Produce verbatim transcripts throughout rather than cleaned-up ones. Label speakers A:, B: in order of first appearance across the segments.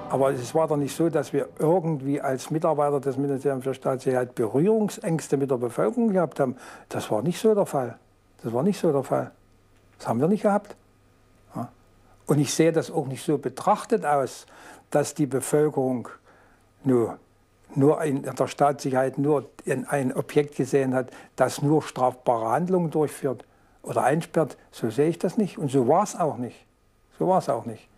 A: Aber es war doch nicht so, dass wir irgendwie als Mitarbeiter des Ministeriums für Staatssicherheit Berührungsängste mit der Bevölkerung gehabt haben. Das war nicht so der Fall. Das war nicht so der Fall. Das haben wir nicht gehabt. Ja. Und ich sehe das auch nicht so betrachtet aus, dass die Bevölkerung nur, nur in der Staatssicherheit nur in ein Objekt gesehen hat, das nur strafbare Handlungen durchführt oder einsperrt. So sehe ich das nicht. Und so war es auch nicht. So war es auch nicht.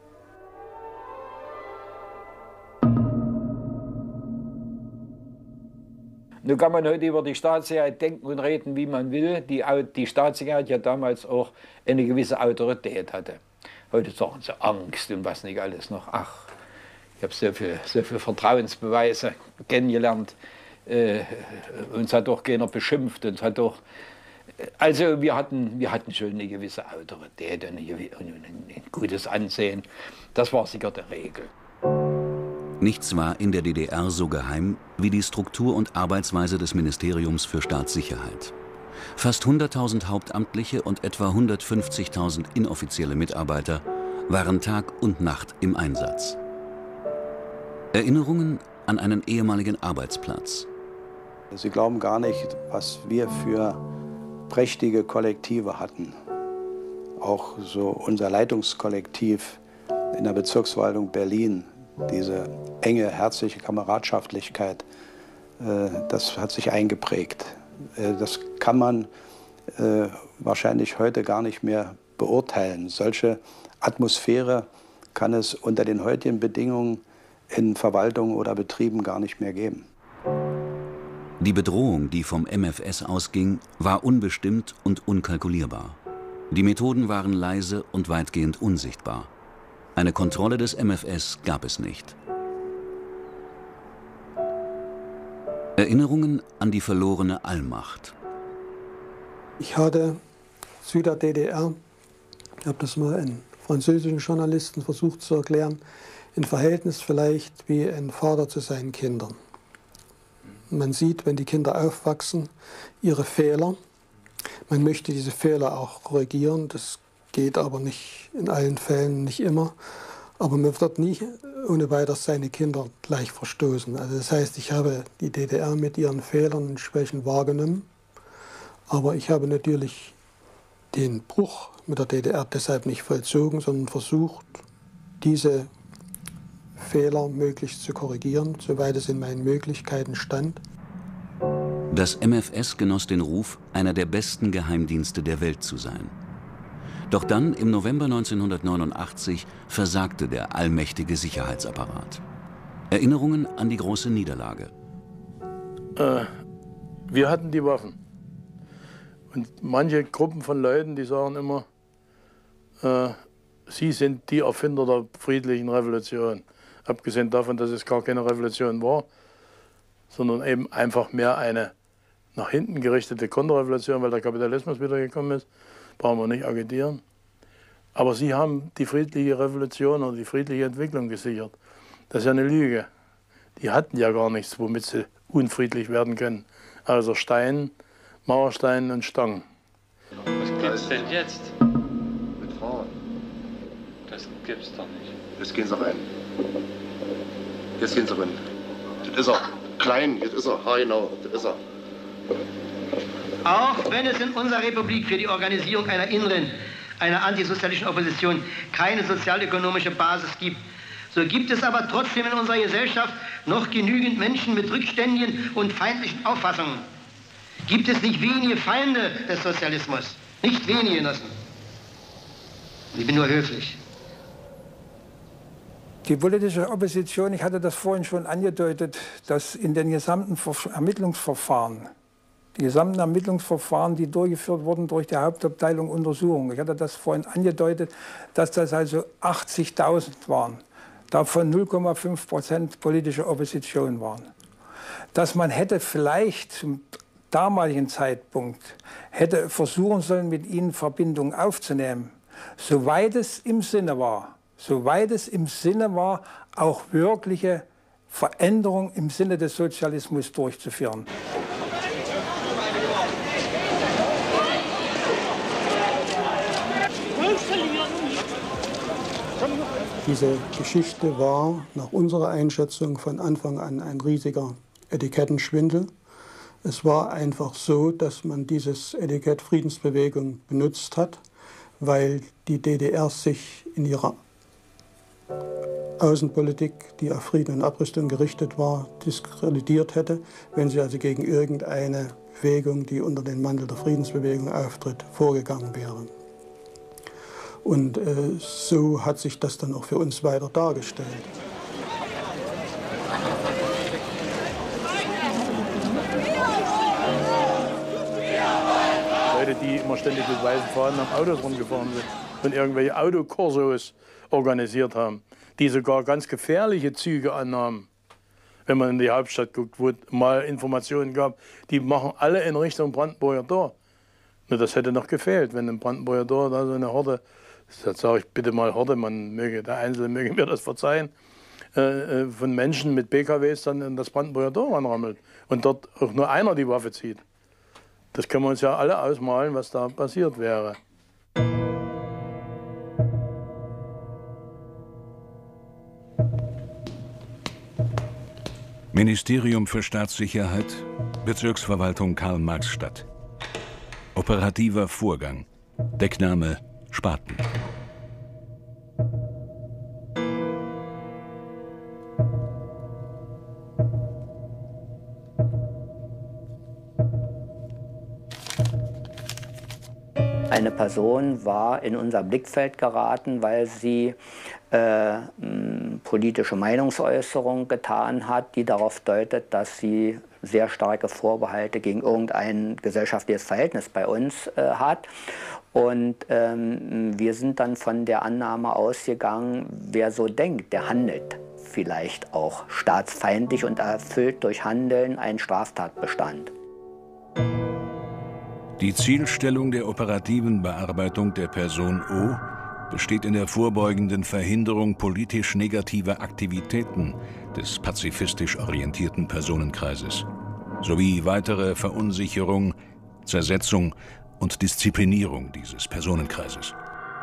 B: Nun kann man heute über die Staatssicherheit denken und reden, wie man will. Die, die Staatssicherheit ja damals auch eine gewisse Autorität hatte. Heute sagen sie Angst und was nicht alles noch. Ach, ich habe sehr viel, sehr viel Vertrauensbeweise kennengelernt. Äh, uns hat doch keiner beschimpft. Uns hat doch, also wir hatten, wir hatten schon eine gewisse Autorität und ein, ein gutes Ansehen. Das war sicher die Regel.
C: Nichts war in der D D R so geheim wie die Struktur und Arbeitsweise des Ministeriums für Staatssicherheit. Fast hunderttausend Hauptamtliche und etwa hundertfünfzigtausend inoffizielle Mitarbeiter waren Tag und Nacht im Einsatz. Erinnerungen an einen ehemaligen Arbeitsplatz.
D: Sie glauben gar nicht, was wir für prächtige Kollektive hatten. Auch so unser Leitungskollektiv in der Bezirksverwaltung Berlin. Diese enge, herzliche Kameradschaftlichkeit, äh, das hat sich eingeprägt. Äh, das kann man äh, wahrscheinlich heute gar nicht mehr beurteilen. Solche Atmosphäre kann es unter den heutigen Bedingungen in Verwaltungen oder Betrieben gar nicht mehr geben.
C: Die Bedrohung, die vom M F S ausging, war unbestimmt und unkalkulierbar. Die Methoden waren leise und weitgehend unsichtbar. Eine Kontrolle des M F S gab es nicht. Erinnerungen an die verlorene Allmacht.
E: Ich hatte zu der D D R, ich habe das mal einen französischen Journalisten versucht zu erklären, ein Verhältnis vielleicht wie ein Vater zu seinen Kindern. Man sieht, wenn die Kinder aufwachsen, ihre Fehler. Man möchte diese Fehler auch korrigieren, das geht aber nicht in allen Fällen, nicht immer. Aber man wird nie ohne weiteres seine Kinder gleich verstoßen. Also das heißt, ich habe die D D R mit ihren Fehlern und Schwächen wahrgenommen. Aber ich habe natürlich den Bruch mit der D D R deshalb nicht vollzogen, sondern versucht, diese Fehler möglichst zu korrigieren, soweit es in meinen Möglichkeiten stand.
C: Das M F S genoss den Ruf, einer der besten Geheimdienste der Welt zu sein. Doch dann, im November neunzehnhundertneunundachtzig, versagte der allmächtige Sicherheitsapparat. Erinnerungen an die große Niederlage.
F: Äh, wir hatten die Waffen. Und manche Gruppen von Leuten, die sagen immer, äh, sie sind die Erfinder der friedlichen Revolution. Abgesehen davon, dass es gar keine Revolution war, sondern eben einfach mehr eine nach hinten gerichtete Konterrevolution, weil der Kapitalismus wiedergekommen ist. Brauchen wir nicht agitieren. Aber sie haben die friedliche Revolution oder die friedliche Entwicklung gesichert. Das ist ja eine Lüge. Die hatten ja gar nichts, womit sie unfriedlich werden können. Also Stein, Mauerstein und Stangen.
G: Was gibt's denn jetzt?
H: Mit Frauen.
G: Das gibt's doch nicht.
H: Jetzt gehen sie rein. Jetzt gehen sie rein. Das ist er. Klein, jetzt ist er. Ha, genau, das ist er.
I: Auch wenn es in unserer Republik für die Organisierung einer inneren, einer antisozialistischen Opposition keine sozialökonomische Basis gibt, so gibt es aber trotzdem in unserer Gesellschaft noch genügend Menschen mit rückständigen und feindlichen Auffassungen. Gibt es nicht wenige Feinde des Sozialismus? Nicht wenige, Genossen. Ich bin nur höflich.
A: Die politische Opposition, ich hatte das vorhin schon angedeutet, dass in den gesamten Ermittlungsverfahren, die gesamten Ermittlungsverfahren, die durchgeführt wurden durch die Hauptabteilung Untersuchung, ich hatte das vorhin angedeutet, dass das also achtzigtausend waren, davon null Komma fünf Prozent politische Opposition waren. Dass man hätte vielleicht zum damaligen Zeitpunkt hätte versuchen sollen, mit ihnen Verbindungen aufzunehmen, soweit es im Sinne war, soweit es im Sinne war, auch wirkliche Veränderungen im Sinne des Sozialismus durchzuführen.
E: Diese Geschichte war nach unserer Einschätzung von Anfang an ein riesiger Etikettenschwindel. Es war einfach so, dass man dieses Etikett Friedensbewegung benutzt hat, weil die D D R sich in ihrer Außenpolitik, die auf Frieden und Abrüstung gerichtet war, diskreditiert hätte, wenn sie also gegen irgendeine Bewegung, die unter den Mantel der Friedensbewegung auftritt, vorgegangen wäre. Und äh, so hat sich das dann auch für uns weiter dargestellt.
F: Leute, die immer ständig mit weißen Fahnen am Autos rumgefahren sind und irgendwelche Autokorsos organisiert haben, die sogar ganz gefährliche Züge annahmen. Wenn man in die Hauptstadt guckt, wo es mal Informationen gab, die machen alle in Richtung Brandenburger Tor. Nur das hätte noch gefehlt, wenn im Brandenburger Tor da so eine Horde, das sage ich bitte mal Horde, man möge, der Einzelne möge mir das verzeihen, äh, von Menschen mit B K Ws dann in das Brandenburger Tor anrammelt und dort auch nur einer die Waffe zieht. Das können wir uns ja alle ausmalen, was da passiert wäre.
C: Ministerium für Staatssicherheit, Bezirksverwaltung Karl-Marx-Stadt. Operativer Vorgang. Deckname Spaten.
J: Eine Person war in unser Blickfeld geraten, weil sie äh, politische Meinungsäußerung getan hat, die darauf deutet, dass sie sehr starke Vorbehalte gegen irgendein gesellschaftliches Verhältnis bei uns äh, hat. Und ähm, wir sind dann von der Annahme ausgegangen, wer so denkt, der handelt vielleicht auch staatsfeindlich und erfüllt durch Handeln einen Straftatbestand.
C: Die Zielstellung der operativen Bearbeitung der Person O besteht in der vorbeugenden Verhinderung politisch negativer Aktivitäten des pazifistisch orientierten Personenkreises sowie weitere Verunsicherung, Zersetzung und Disziplinierung dieses Personenkreises.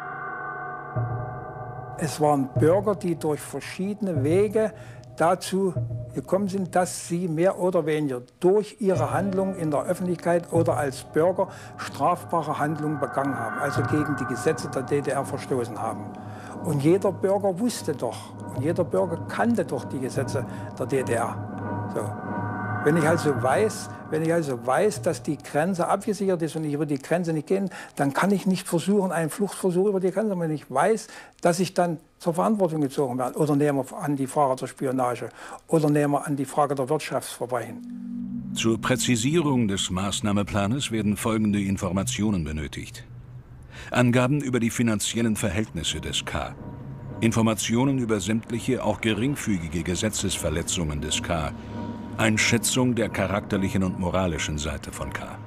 A: Es waren Bürger, die durch verschiedene Wege dazu gekommen sind, dass sie mehr oder weniger durch ihre Handlung in der Öffentlichkeit oder als Bürger strafbare Handlungen begangen haben, also gegen die Gesetze der D D R verstoßen haben. Und jeder Bürger wusste doch, und jeder Bürger kannte doch die Gesetze der D D R. So. Wenn ich also weiß, wenn ich also weiß, dass die Grenze abgesichert ist und ich über die Grenze nicht gehen, dann kann ich nicht versuchen, einen Fluchtversuch über die Grenze, wenn ich weiß, dass ich dann zur Verantwortung gezogen werde. Oder nehmen wir an die Frage der Spionage oder nehmen wir an die Frage der Wirtschaftsverbrechen.
C: Zur Präzisierung des Maßnahmeplanes werden folgende Informationen benötigt: Angaben über die finanziellen Verhältnisse des K. Informationen über sämtliche, auch geringfügige Gesetzesverletzungen des K. Einschätzung der charakterlichen und moralischen Seite von K.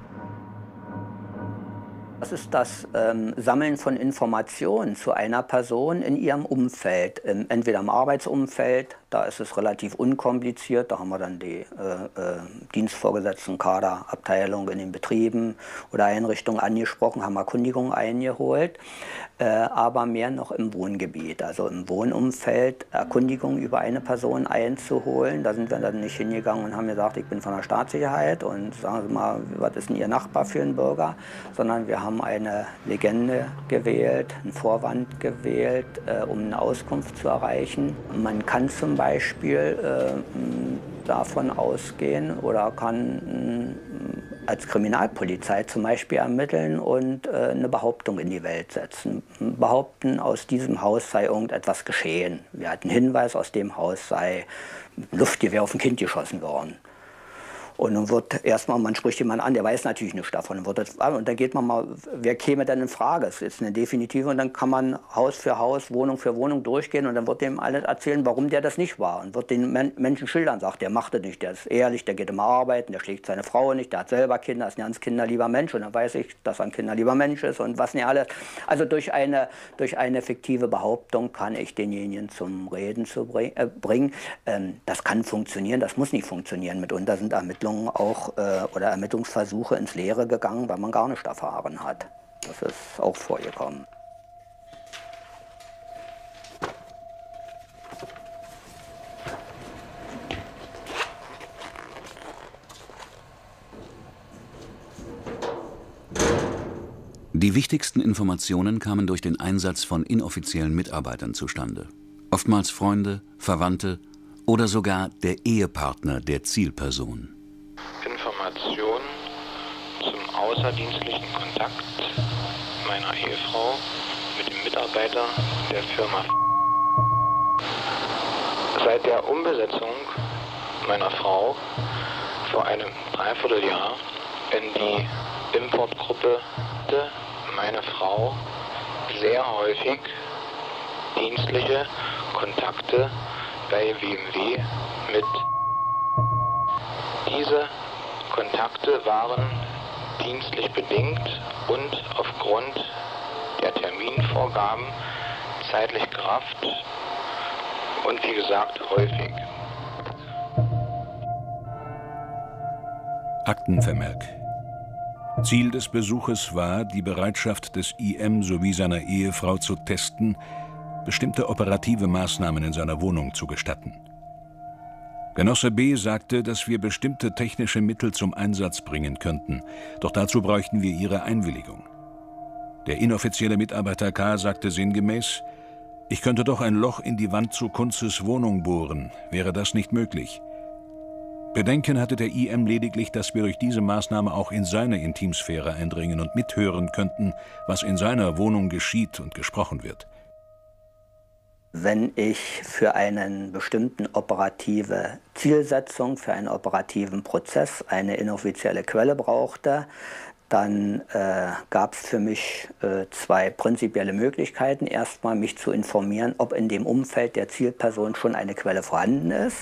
J: Das ist das ähm, Sammeln von Informationen zu einer Person in ihrem Umfeld, ähm, entweder im Arbeitsumfeld, da ist es relativ unkompliziert, da haben wir dann die äh, äh, dienstvorgesetzten Kaderabteilung in den Betrieben oder Einrichtungen angesprochen, haben Erkundigungen eingeholt, äh, aber mehr noch im Wohngebiet, also im Wohnumfeld Erkundigungen über eine Person einzuholen. Da sind wir dann nicht hingegangen und haben gesagt, ich bin von der Staatssicherheit und sagen Sie mal, was ist denn Ihr Nachbar für ein Bürger, sondern wir haben eine Legende gewählt, einen Vorwand gewählt, äh, um eine Auskunft zu erreichen. Man kann zum Beispiel äh, davon ausgehen oder kann äh, als Kriminalpolizei zum Beispiel ermitteln und äh, eine Behauptung in die Welt setzen. Behaupten, aus diesem Haus sei irgendetwas geschehen. Wir hatten Hinweis, aus dem Haus sei ein Luftgewehr auf ein Kind geschossen worden. Und dann wird erstmal, man spricht jemanden an, der weiß natürlich nichts davon. Und, wird das, und dann geht man mal, wer käme denn in Frage? Es ist eine Definitive und dann kann man Haus für Haus, Wohnung für Wohnung durchgehen und dann wird dem alles erzählen, warum der das nicht war. Und wird den Men Menschen schildern, sagt, der macht das nicht, der ist ehrlich, der geht immer arbeiten, der schlägt seine Frau nicht, der hat selber Kinder, ist ein ganz kinderlieber Mensch. Und dann weiß ich, dass er ein kinderlieber Mensch ist und was nicht alles. Also durch eine, durch eine fiktive Behauptung kann ich denjenigen zum Reden zu bring, äh, bringen. Ähm, das kann funktionieren, das muss nicht funktionieren. Mitunter sind Ermittlungen auch äh, oder Ermittlungsversuche ins Leere gegangen, weil man gar nicht erfahren hat. Das ist auch vorgekommen.
C: Die wichtigsten Informationen kamen durch den Einsatz von inoffiziellen Mitarbeitern zustande. Oftmals Freunde, Verwandte oder sogar der Ehepartner der Zielperson.
K: Informationen zum außerdienstlichen Kontakt meiner Ehefrau mit dem Mitarbeiter der Firma. Seit der Umbesetzung meiner Frau vor einem Dreivierteljahr in die Importgruppe meine Frau sehr häufig dienstliche Kontakte bei W M W mit. Diese Kontakte waren dienstlich bedingt und aufgrund der Terminvorgaben zeitlich gerafft und wie gesagt häufig.
L: Aktenvermerk. Ziel des Besuches war, die Bereitschaft des I M sowie seiner Ehefrau zu testen, bestimmte operative Maßnahmen in seiner Wohnung zu gestatten. Genosse B. sagte, dass wir bestimmte technische Mittel zum Einsatz bringen könnten, doch dazu bräuchten wir ihre Einwilligung. Der inoffizielle Mitarbeiter K. sagte sinngemäß, ich könnte doch ein Loch in die Wand zu Kunzes Wohnung bohren, wäre das nicht möglich? Bedenken hatte der I M lediglich, dass wir durch diese Maßnahme auch in seine Intimsphäre eindringen und mithören könnten, was in seiner Wohnung geschieht und gesprochen wird.
J: Wenn ich für eine bestimmte operative Zielsetzung, für einen operativen Prozess eine inoffizielle Quelle brauchte, dann äh, gab es für mich äh, zwei prinzipielle Möglichkeiten. Erstmal mich zu informieren, ob in dem Umfeld der Zielperson schon eine Quelle vorhanden ist.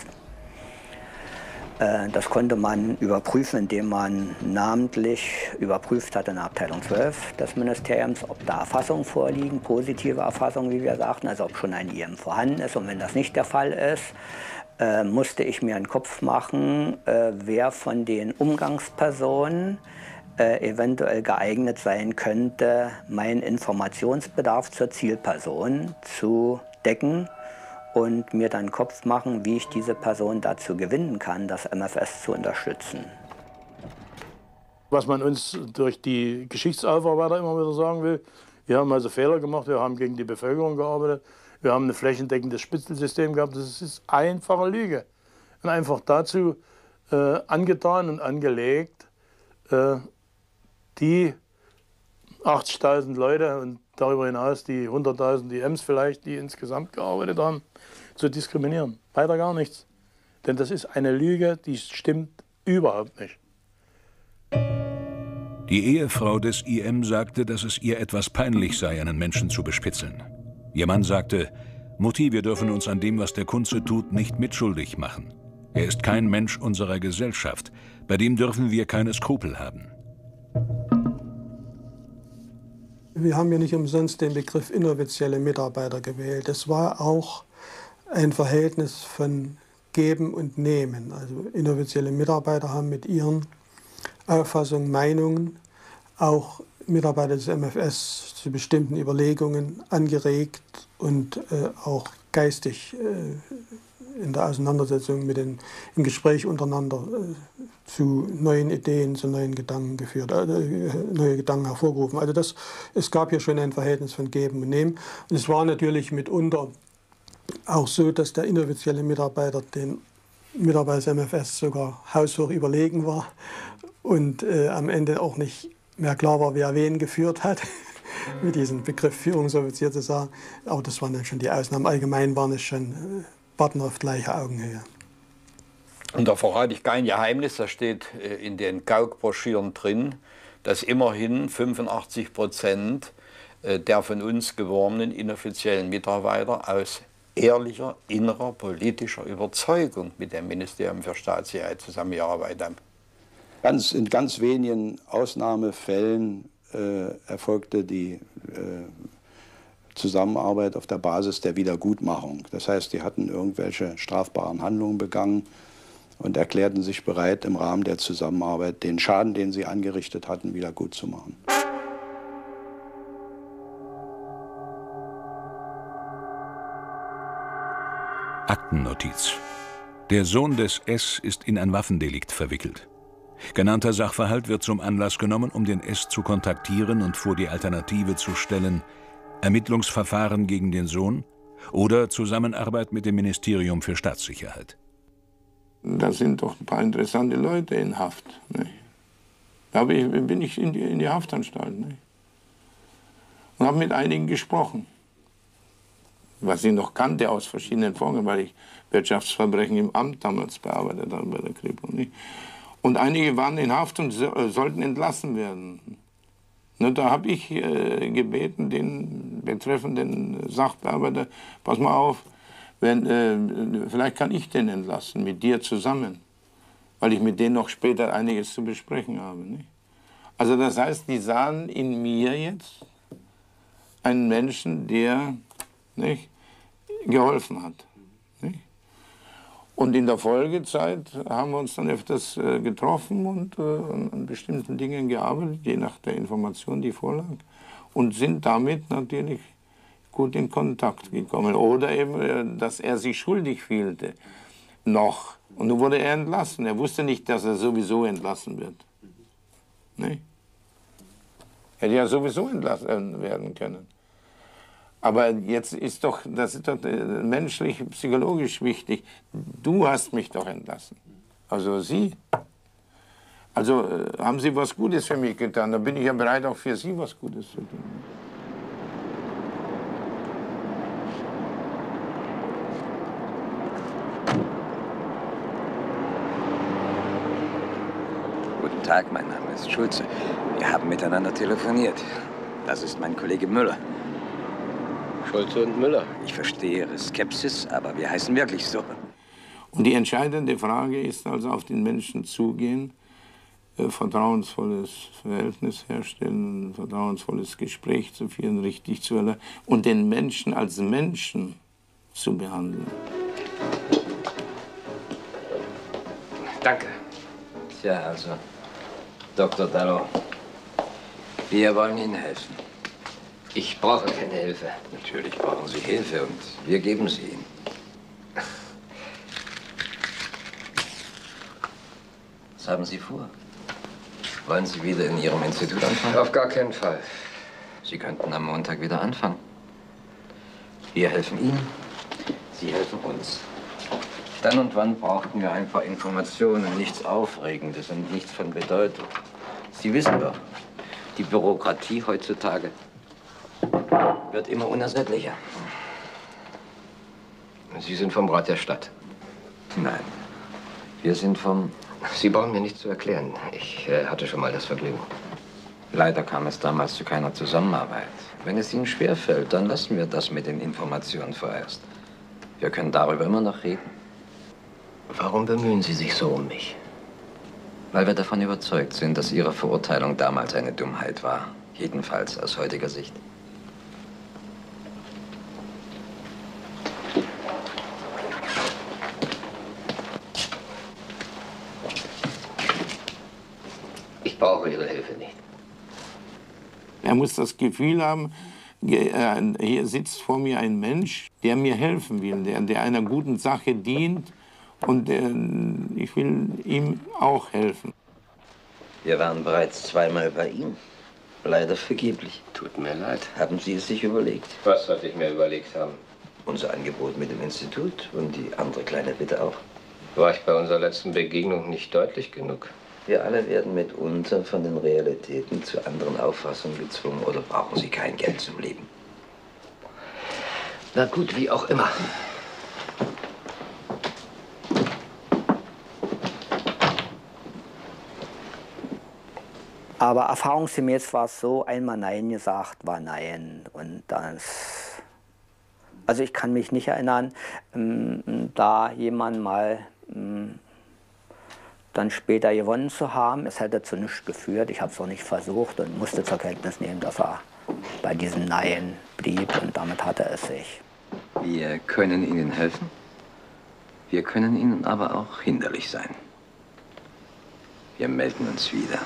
J: Das konnte man überprüfen, indem man namentlich überprüft hat in der Abteilung zwölf des Ministeriums, ob da Erfassungen vorliegen, positive Erfassungen, wie wir sagten, also ob schon ein I M vorhanden ist. Und wenn das nicht der Fall ist, äh, musste ich mir einen Kopf machen, äh, wer von den Umgangspersonen äh, eventuell geeignet sein könnte, meinen Informationsbedarf zur Zielperson zu decken. Und mir dann Kopf machen, wie ich diese Person dazu gewinnen kann, das M F S zu unterstützen.
F: Was man uns durch die Geschichtsaufarbeitung immer wieder sagen will, wir haben also Fehler gemacht, wir haben gegen die Bevölkerung gearbeitet, wir haben ein flächendeckendes Spitzelsystem gehabt, das ist einfache Lüge. Und einfach dazu äh, angetan und angelegt, äh, die achtzigtausend Leute und darüber hinaus die hunderttausend I Ms vielleicht, die insgesamt gearbeitet haben, zu diskriminieren. Weiter gar nichts. Denn das ist eine Lüge, die stimmt überhaupt nicht.
L: Die Ehefrau des I M sagte, dass es ihr etwas peinlich sei, einen Menschen zu bespitzeln. Ihr Mann sagte, Mutti, wir dürfen uns an dem, was der Kunze tut, nicht mitschuldig machen. Er ist kein Mensch unserer Gesellschaft. Bei dem dürfen wir keine Skrupel haben.
E: Wir haben ja nicht umsonst den Begriff inoffizielle Mitarbeiter gewählt. Es war auch ein Verhältnis von Geben und Nehmen. Also inoffizielle Mitarbeiter haben mit ihren Auffassungen, Meinungen auch Mitarbeiter des M F S zu bestimmten Überlegungen angeregt und äh, auch geistig äh, in der Auseinandersetzung mit den, im Gespräch untereinander äh, zu neuen Ideen, zu neuen Gedanken geführt, äh, neue Gedanken hervorgerufen. Also das, es gab hier schon ein Verhältnis von Geben und Nehmen. Und es war natürlich mitunter auch so, dass der inoffizielle Mitarbeiter den Mitarbeiter des M F S sogar haushoch überlegen war und äh, am Ende auch nicht mehr klar war, wer wen geführt hat, mit diesem Begriff Führungsoffizier zu sagen. Aber das waren dann schon die Ausnahmen. Allgemein waren es schon äh, Partner auf gleicher Augenhöhe.
B: Und da verrate ich kein Geheimnis, da steht äh, in den Gauk-Broschüren drin, dass immerhin fünfundachtzig Prozent äh, der von uns geworbenen inoffiziellen Mitarbeiter aus ehrlicher, innerer, politischer Überzeugung mit dem Ministerium für Staatssicherheit zusammengearbeitet haben.
D: Ganz, in ganz wenigen Ausnahmefällen äh, erfolgte die äh, Zusammenarbeit auf der Basis der Wiedergutmachung. Das heißt, die hatten irgendwelche strafbaren Handlungen begangen und erklärten sich bereit, im Rahmen der Zusammenarbeit den Schaden, den sie angerichtet hatten, wieder gut zu machen.
L: Aktennotiz. Der Sohn des S. ist in ein Waffendelikt verwickelt. Genannter Sachverhalt wird zum Anlass genommen, um den S zu kontaktieren und vor die Alternative zu stellen: Ermittlungsverfahren gegen den Sohn oder Zusammenarbeit mit dem Ministerium für Staatssicherheit.
F: Da sind doch ein paar interessante Leute in Haft. Ne? Da bin ich in die, in die Haftanstalt. Ne? Und habe mit einigen gesprochen, was ich noch kannte aus verschiedenen Vorgängen, weil ich Wirtschaftsverbrechen im Amt damals bearbeitet habe bei der Kripo. Ne? Und einige waren in Haft und so, äh, sollten entlassen werden. Ne, da habe ich äh, gebeten, den betreffenden Sachbearbeiter, pass mal auf, wenn, äh, vielleicht kann ich den entlassen, mit dir zusammen. Weil ich mit denen noch später einiges zu besprechen habe. Nicht? Also das heißt, die sahen in mir jetzt einen Menschen, der nicht, geholfen hat. Nicht? Und in der Folgezeit haben wir uns dann öfters äh, getroffen und äh, an, an bestimmten Dingen gearbeitet, je nach der Information, die vorlag. Und sind damit natürlich gut in Kontakt gekommen. Oder eben, äh, dass er sich schuldig fühlte. Noch. Und nun wurde er entlassen. Er wusste nicht, dass er sowieso entlassen wird. Nee. Hätte ja sowieso entlassen werden können. Aber jetzt ist doch, das ist doch menschlich, psychologisch wichtig. Du hast mich doch entlassen. Also Sie. Also äh, haben Sie was Gutes für mich getan. Da bin ich ja bereit, auch für Sie was Gutes zu tun.
M: Guten Tag, mein Name ist Schulze. Wir haben miteinander telefoniert. Das ist mein Kollege Müller.
N: Schulze und Müller.
M: Ich verstehe Ihre Skepsis, aber wir heißen wirklich so.
F: Und die entscheidende Frage ist also auf den Menschen zugehen, äh, vertrauensvolles Verhältnis herstellen, ein vertrauensvolles Gespräch zu führen, richtig zu erlernen und den Menschen als Menschen zu behandeln.
M: Danke. Tja, also, Doktor Dallo, wir wollen Ihnen helfen.
N: Ich brauche keine Hilfe.
M: Natürlich brauchen Sie Hilfe und wir geben sie Ihnen. Was haben Sie vor? Wollen Sie wieder in Ihrem Institut anfangen?
N: Auf gar keinen Fall.
M: Sie könnten am Montag wieder anfangen. Wir helfen Ihnen, Sie helfen uns. Dann und wann brauchten wir ein paar Informationen, nichts Aufregendes und nichts von Bedeutung. Sie wissen doch, die Bürokratie heutzutage wird immer unersättlicher.
N: Sie sind vom Rat der Stadt?
M: Nein, wir sind vom...
N: Sie brauchen mir nichts zu erklären. Ich äh, hatte schon mal das Vergnügen.
M: Leider kam es damals zu keiner Zusammenarbeit. Wenn es Ihnen schwerfällt, dann lassen wir das mit den Informationen vorerst. Wir können darüber immer noch reden.
N: Warum bemühen Sie sich so um mich?
M: Weil wir davon überzeugt sind, dass Ihre Verurteilung damals eine Dummheit war. Jedenfalls aus heutiger Sicht.
N: Ich brauche Ihre Hilfe nicht.
F: Er muss das Gefühl haben, hier sitzt vor mir ein Mensch, der mir helfen will, der, der einer guten Sache dient und der, ich will ihm auch helfen.
M: Wir waren bereits zweimal bei Ihnen. Leider vergeblich.
N: Tut mir leid.
M: Haben Sie es sich überlegt?
N: Was sollte ich mir überlegt haben?
M: Unser Angebot mit dem Institut und die andere kleine Bitte auch.
N: War ich bei unserer letzten Begegnung nicht deutlich genug?
M: Wir alle werden mitunter von den Realitäten zu anderen Auffassungen gezwungen. Oder brauchen Sie kein Geld zum Leben?
N: Na gut, wie auch immer.
J: Aber erfahrungsgemäß war es so, einmal Nein gesagt war Nein. Und das, also ich kann mich nicht erinnern, ähm, da jemand mal ähm, dann später gewonnen zu haben. Es hätte zu nichts geführt. Ich habe es auch nicht versucht und musste zur Kenntnis nehmen, dass er bei diesem Nein blieb. Und damit hatte es sich.
M: Wir können Ihnen helfen. Wir können Ihnen aber auch hinderlich sein. Wir melden uns wieder.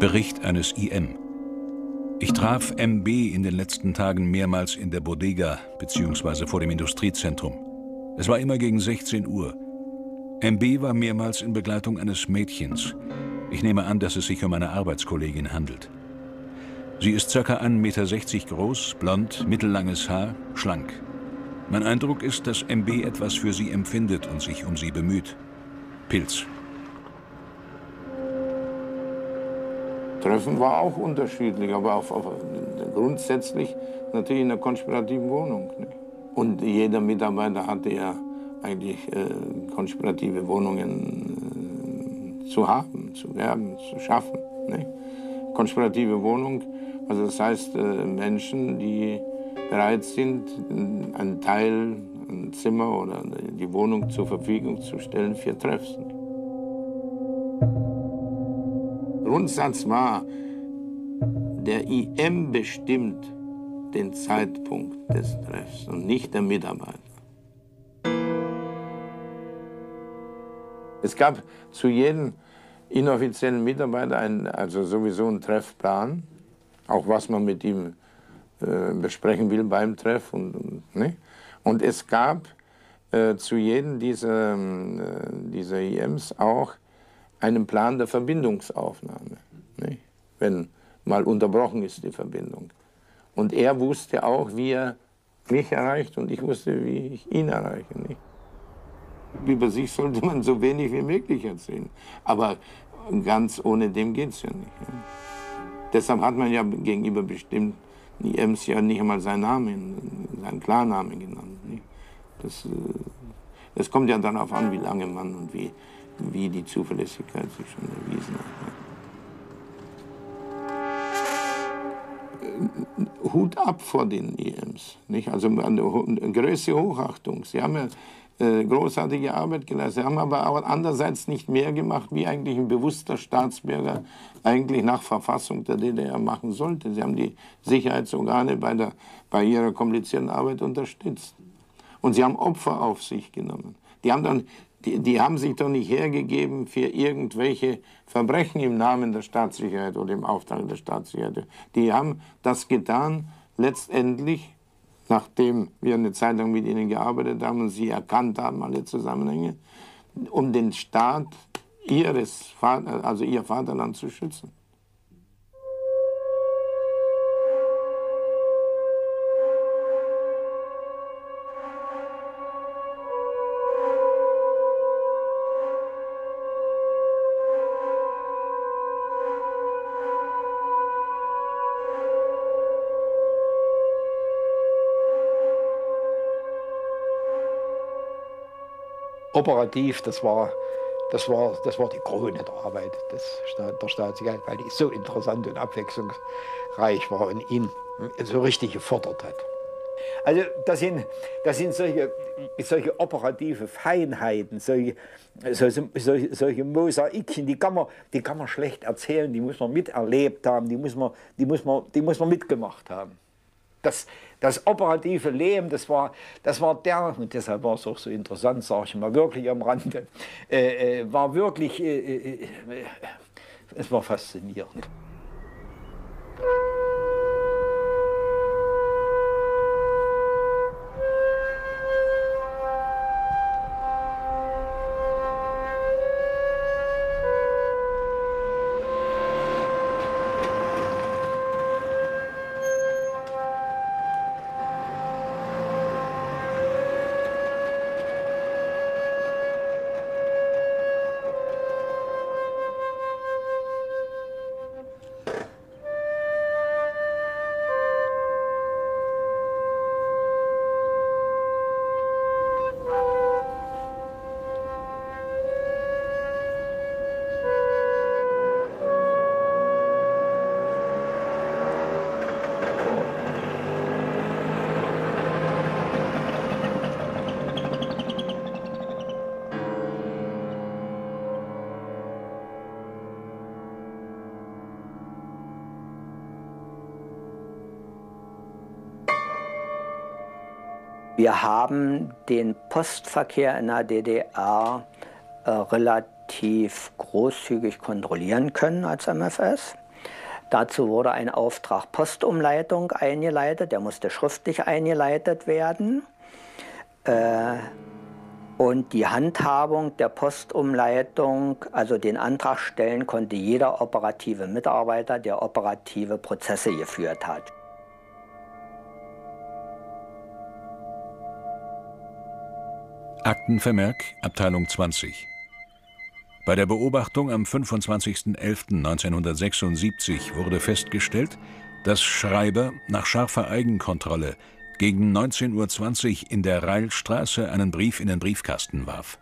L: Bericht eines I M. Ich traf M B in den letzten Tagen mehrmals in der Bodega bzw. vor dem Industriezentrum. Es war immer gegen sechzehn Uhr. M B war mehrmals in Begleitung eines Mädchens. Ich nehme an, dass es sich um eine Arbeitskollegin handelt. Sie ist ca. ein Meter sechzig groß, blond, mittellanges Haar, schlank. Mein Eindruck ist, dass M B etwas für sie empfindet und sich um sie bemüht. Pilz.
O: Treffen war auch unterschiedlich, aber auf, auf, grundsätzlich natürlich in einer konspirativen Wohnung. Ne? Und jeder Mitarbeiter hatte ja eigentlich äh, konspirative Wohnungen äh, zu haben, zu werben, zu schaffen. Ne? Konspirative Wohnung, also das heißt äh, Menschen, die bereit sind, einen Teil, ein Zimmer oder die Wohnung zur Verfügung zu stellen für Treffs. Grundsatz war, der I M bestimmt den Zeitpunkt des Treffs und nicht der Mitarbeiter. Es gab zu jedem inoffiziellen Mitarbeiter einen, also sowieso einen Treffplan, auch was man mit ihm äh, besprechen will beim Treff. Und, und, ne? und es gab äh, zu jedem dieser, äh, dieser I Ms auch einen Plan der Verbindungsaufnahme, ne? wenn mal unterbrochen ist die Verbindung. Und er wusste auch, wie er mich erreicht und ich wusste, wie ich ihn erreiche. Ne? Über sich sollte man so wenig wie möglich erzählen. Aber ganz ohne dem geht es ja nicht. Ne? Deshalb hat man ja gegenüber bestimmten I Ms ja nicht einmal seinen Namen, seinen Klarnamen genannt. Ne? Das, das kommt ja darauf an, wie lange man und wie, wie die Zuverlässigkeit sich schon erwiesen hat. Hut ab vor den I Ms, nicht? Also eine größte Hochachtung. Sie haben ja äh, großartige Arbeit geleistet, sie haben aber auch andererseits nicht mehr gemacht, wie eigentlich ein bewusster Staatsbürger eigentlich nach Verfassung der D D R machen sollte. Sie haben die Sicherheitsorgane bei, der, bei ihrer komplizierten Arbeit unterstützt. Und sie haben Opfer auf sich genommen. Die haben dann Die, die haben sich doch nicht hergegeben für irgendwelche Verbrechen im Namen der Staatssicherheit oder im Auftrag der Staatssicherheit. Die haben das getan, letztendlich, nachdem wir eine Zeit lang mit ihnen gearbeitet haben und sie erkannt haben, alle Zusammenhänge, um den Staat ihres Vater, also ihr Vaterland zu schützen.
B: Operativ, das war, das, war, das war die Krone der Arbeit des Staat, der Staatssicherheit, weil die so interessant und abwechslungsreich war und ihn so richtig gefordert hat. Also das sind, das sind solche, solche operative Feinheiten, solche, solche, solche, solche Mosaikchen, die kann, man, die kann man schlecht erzählen, die muss man miterlebt haben, die muss man, die muss man, die muss man mitgemacht haben. Das, das operative Leben, das war, das war der, und deshalb war es auch so interessant, sage ich mal wirklich am Rande, äh, äh, war wirklich, äh, äh, es war faszinierend.
J: Wir haben den Postverkehr in der D D R äh, relativ großzügig kontrollieren können als M F S. Dazu wurde ein Auftrag Postumleitung eingeleitet, der musste schriftlich eingeleitet werden. Äh, und die Handhabung der Postumleitung, also den Antrag stellen, konnte jeder operative Mitarbeiter, der operative Prozesse geführt hat.
L: Aktenvermerk, Abteilung zwanzig. Bei der Beobachtung am fünfundzwanzigsten elften neunzehnhundertsechsundsiebzig wurde festgestellt, dass Schreiber nach scharfer Eigenkontrolle gegen neunzehn Uhr zwanzig in der Reilstraße einen Brief in den Briefkasten warf.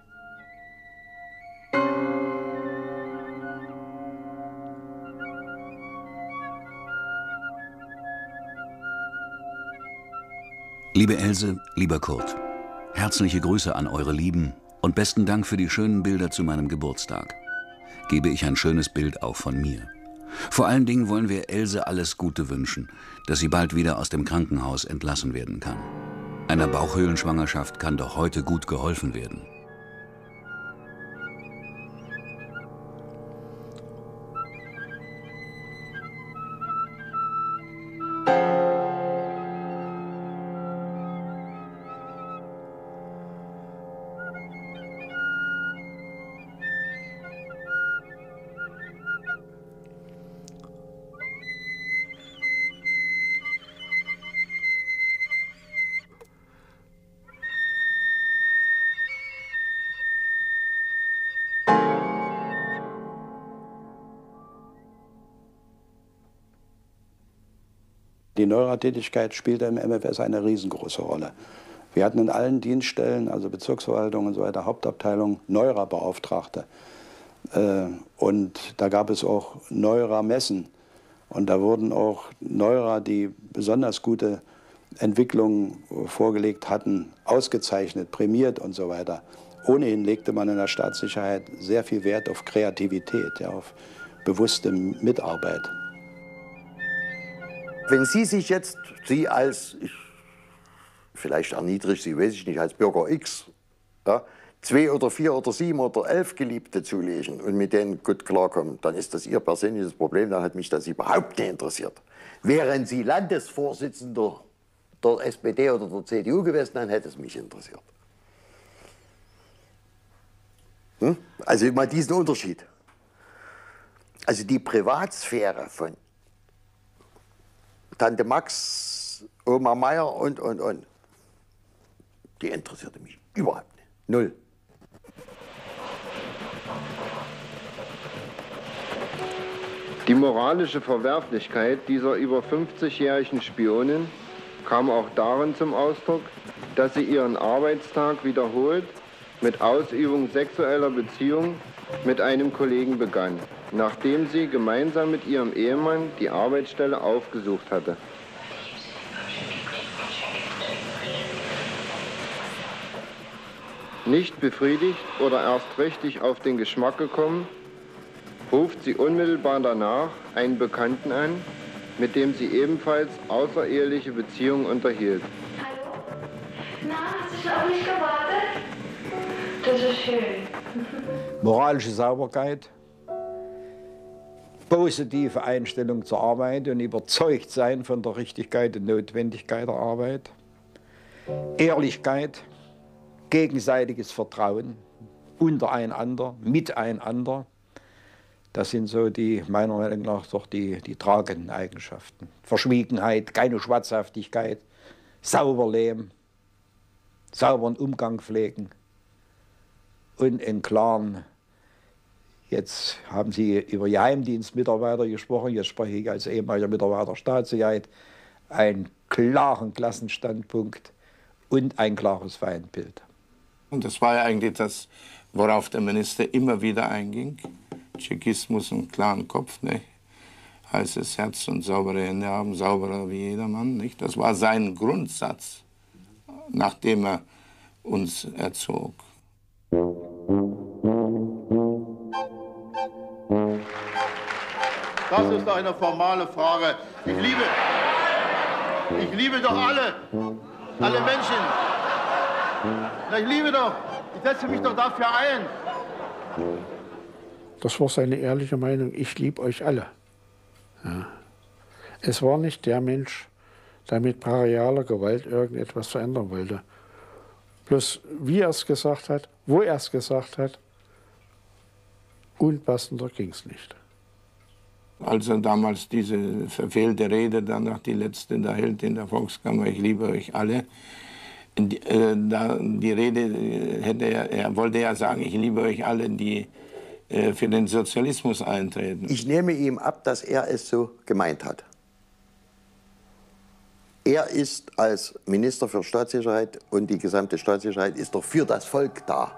C: Liebe Else, lieber Kurt, herzliche Grüße an eure Lieben und besten Dank für die schönen Bilder zu meinem Geburtstag. Gebe ich ein schönes Bild auch von mir. Vor allen Dingen wollen wir Else alles Gute wünschen, dass sie bald wieder aus dem Krankenhaus entlassen werden kann. Einer Bauchhöhlenschwangerschaft kann doch heute gut geholfen werden.
D: Die Neura-Tätigkeit spielte im M F S eine riesengroße Rolle. Wir hatten in allen Dienststellen, also Bezirksverwaltung und so weiter, Hauptabteilung, Neura-Beauftragte. Und da gab es auch Neura-Messen. Und da wurden auch Neurer, die besonders gute Entwicklungen vorgelegt hatten, ausgezeichnet, prämiert und so weiter. Ohnehin legte man in der Staatssicherheit sehr viel Wert auf Kreativität, ja, auf bewusste Mitarbeit.
P: Wenn Sie sich jetzt, Sie als, ich, vielleicht erniedrigt Sie, weiß ich nicht, als Bürger X, ja, zwei oder vier oder sieben oder elf Geliebte zulegen und mit denen gut klarkommen, dann ist das Ihr persönliches Problem, dann hat mich das überhaupt nicht interessiert. Wären Sie Landesvorsitzender der S P D oder der C D U gewesen, dann hätte es mich interessiert. Hm? Also mal diesen Unterschied. Also die Privatsphäre von Tante Max, Oma Meier und, und, und. Die interessierte mich überhaupt nicht. Null.
Q: Die moralische Verwerflichkeit dieser über fünfzigjährigen Spionin kam auch darin zum Ausdruck, dass sie ihren Arbeitstag wiederholt mit Ausübung sexueller Beziehung mit einem Kollegen begann, nachdem sie gemeinsam mit ihrem Ehemann die Arbeitsstelle aufgesucht hatte. Nicht befriedigt oder erst richtig auf den Geschmack gekommen, ruft sie unmittelbar danach einen Bekannten an, mit dem sie ebenfalls außereheliche Beziehungen unterhielt.
R: Hallo? Na, hast du schon auf mich gewartet? Das ist schön.
B: Moralische Sauberkeit, positive Einstellung zur Arbeit und überzeugt sein von der Richtigkeit und Notwendigkeit der Arbeit, Ehrlichkeit, gegenseitiges Vertrauen untereinander, miteinander. Das sind so die, meiner Meinung nach, doch die, die tragenden Eigenschaften. Verschwiegenheit, keine Schwatzhaftigkeit, sauber leben, sauberen Umgang pflegen und einen klaren, jetzt haben Sie über Geheimdienstmitarbeiter gesprochen, jetzt spreche ich als ehemaliger Mitarbeiter der Staatssicherheit, einen klaren Klassenstandpunkt und ein klares Feindbild.
O: Und das war ja eigentlich das, worauf der Minister immer wieder einging. Tschechismus und klaren Kopf, ne? Heißes Herz und saubere Hände haben, sauberer wie jedermann. Nicht? Das war sein Grundsatz, nachdem er uns erzog.
S: Das ist eine formale Frage. Ich liebe, ich liebe doch alle, alle Menschen. Na, ich liebe doch, ich setze mich doch dafür ein.
T: Das war seine ehrliche Meinung, ich liebe euch alle. Ja. Es war nicht der Mensch, der mit brachialer Gewalt irgendetwas verändern wollte. Bloß wie er es gesagt hat, wo er es gesagt hat, unpassender ging es nicht.
O: Als er damals diese verfehlte Rede, danach die letzte, da hält in der Volkskammer, ich liebe euch alle, die, äh, da, die Rede hätte er, er wollte ja sagen, ich liebe euch alle, die äh, für den Sozialismus eintreten.
P: Ich nehme ihm ab, dass er es so gemeint hat. Er ist als Minister für Staatssicherheit und die gesamte Staatssicherheit ist doch für das Volk da.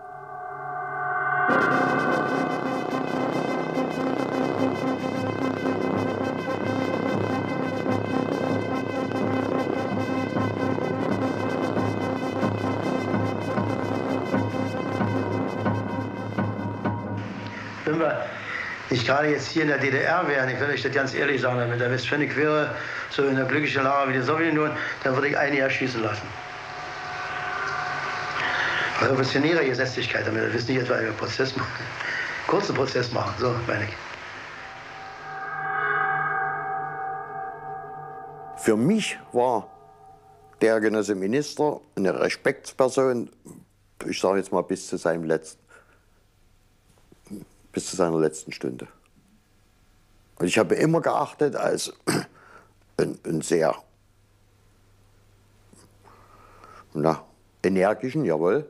I: Wenn wir nicht gerade jetzt hier in der D D R wären, ich will euch das ganz ehrlich sagen, wenn der Westpfennig wäre, so in der glücklichen Lage wie die Sowjetunion, dann würde ich einige erschießen lassen. Revolutionäre Gesetzlichkeit, damit wir wissen nicht etwa einen Prozess machen. Kurzen Prozess machen, so meine ich.
P: Für mich war der Genosse Minister eine Respektsperson, ich sage jetzt mal bis zu seinem letzten, bis zu seiner letzten Stunde. Und ich habe immer geachtet als ein, ein sehr na, energischen, jawohl,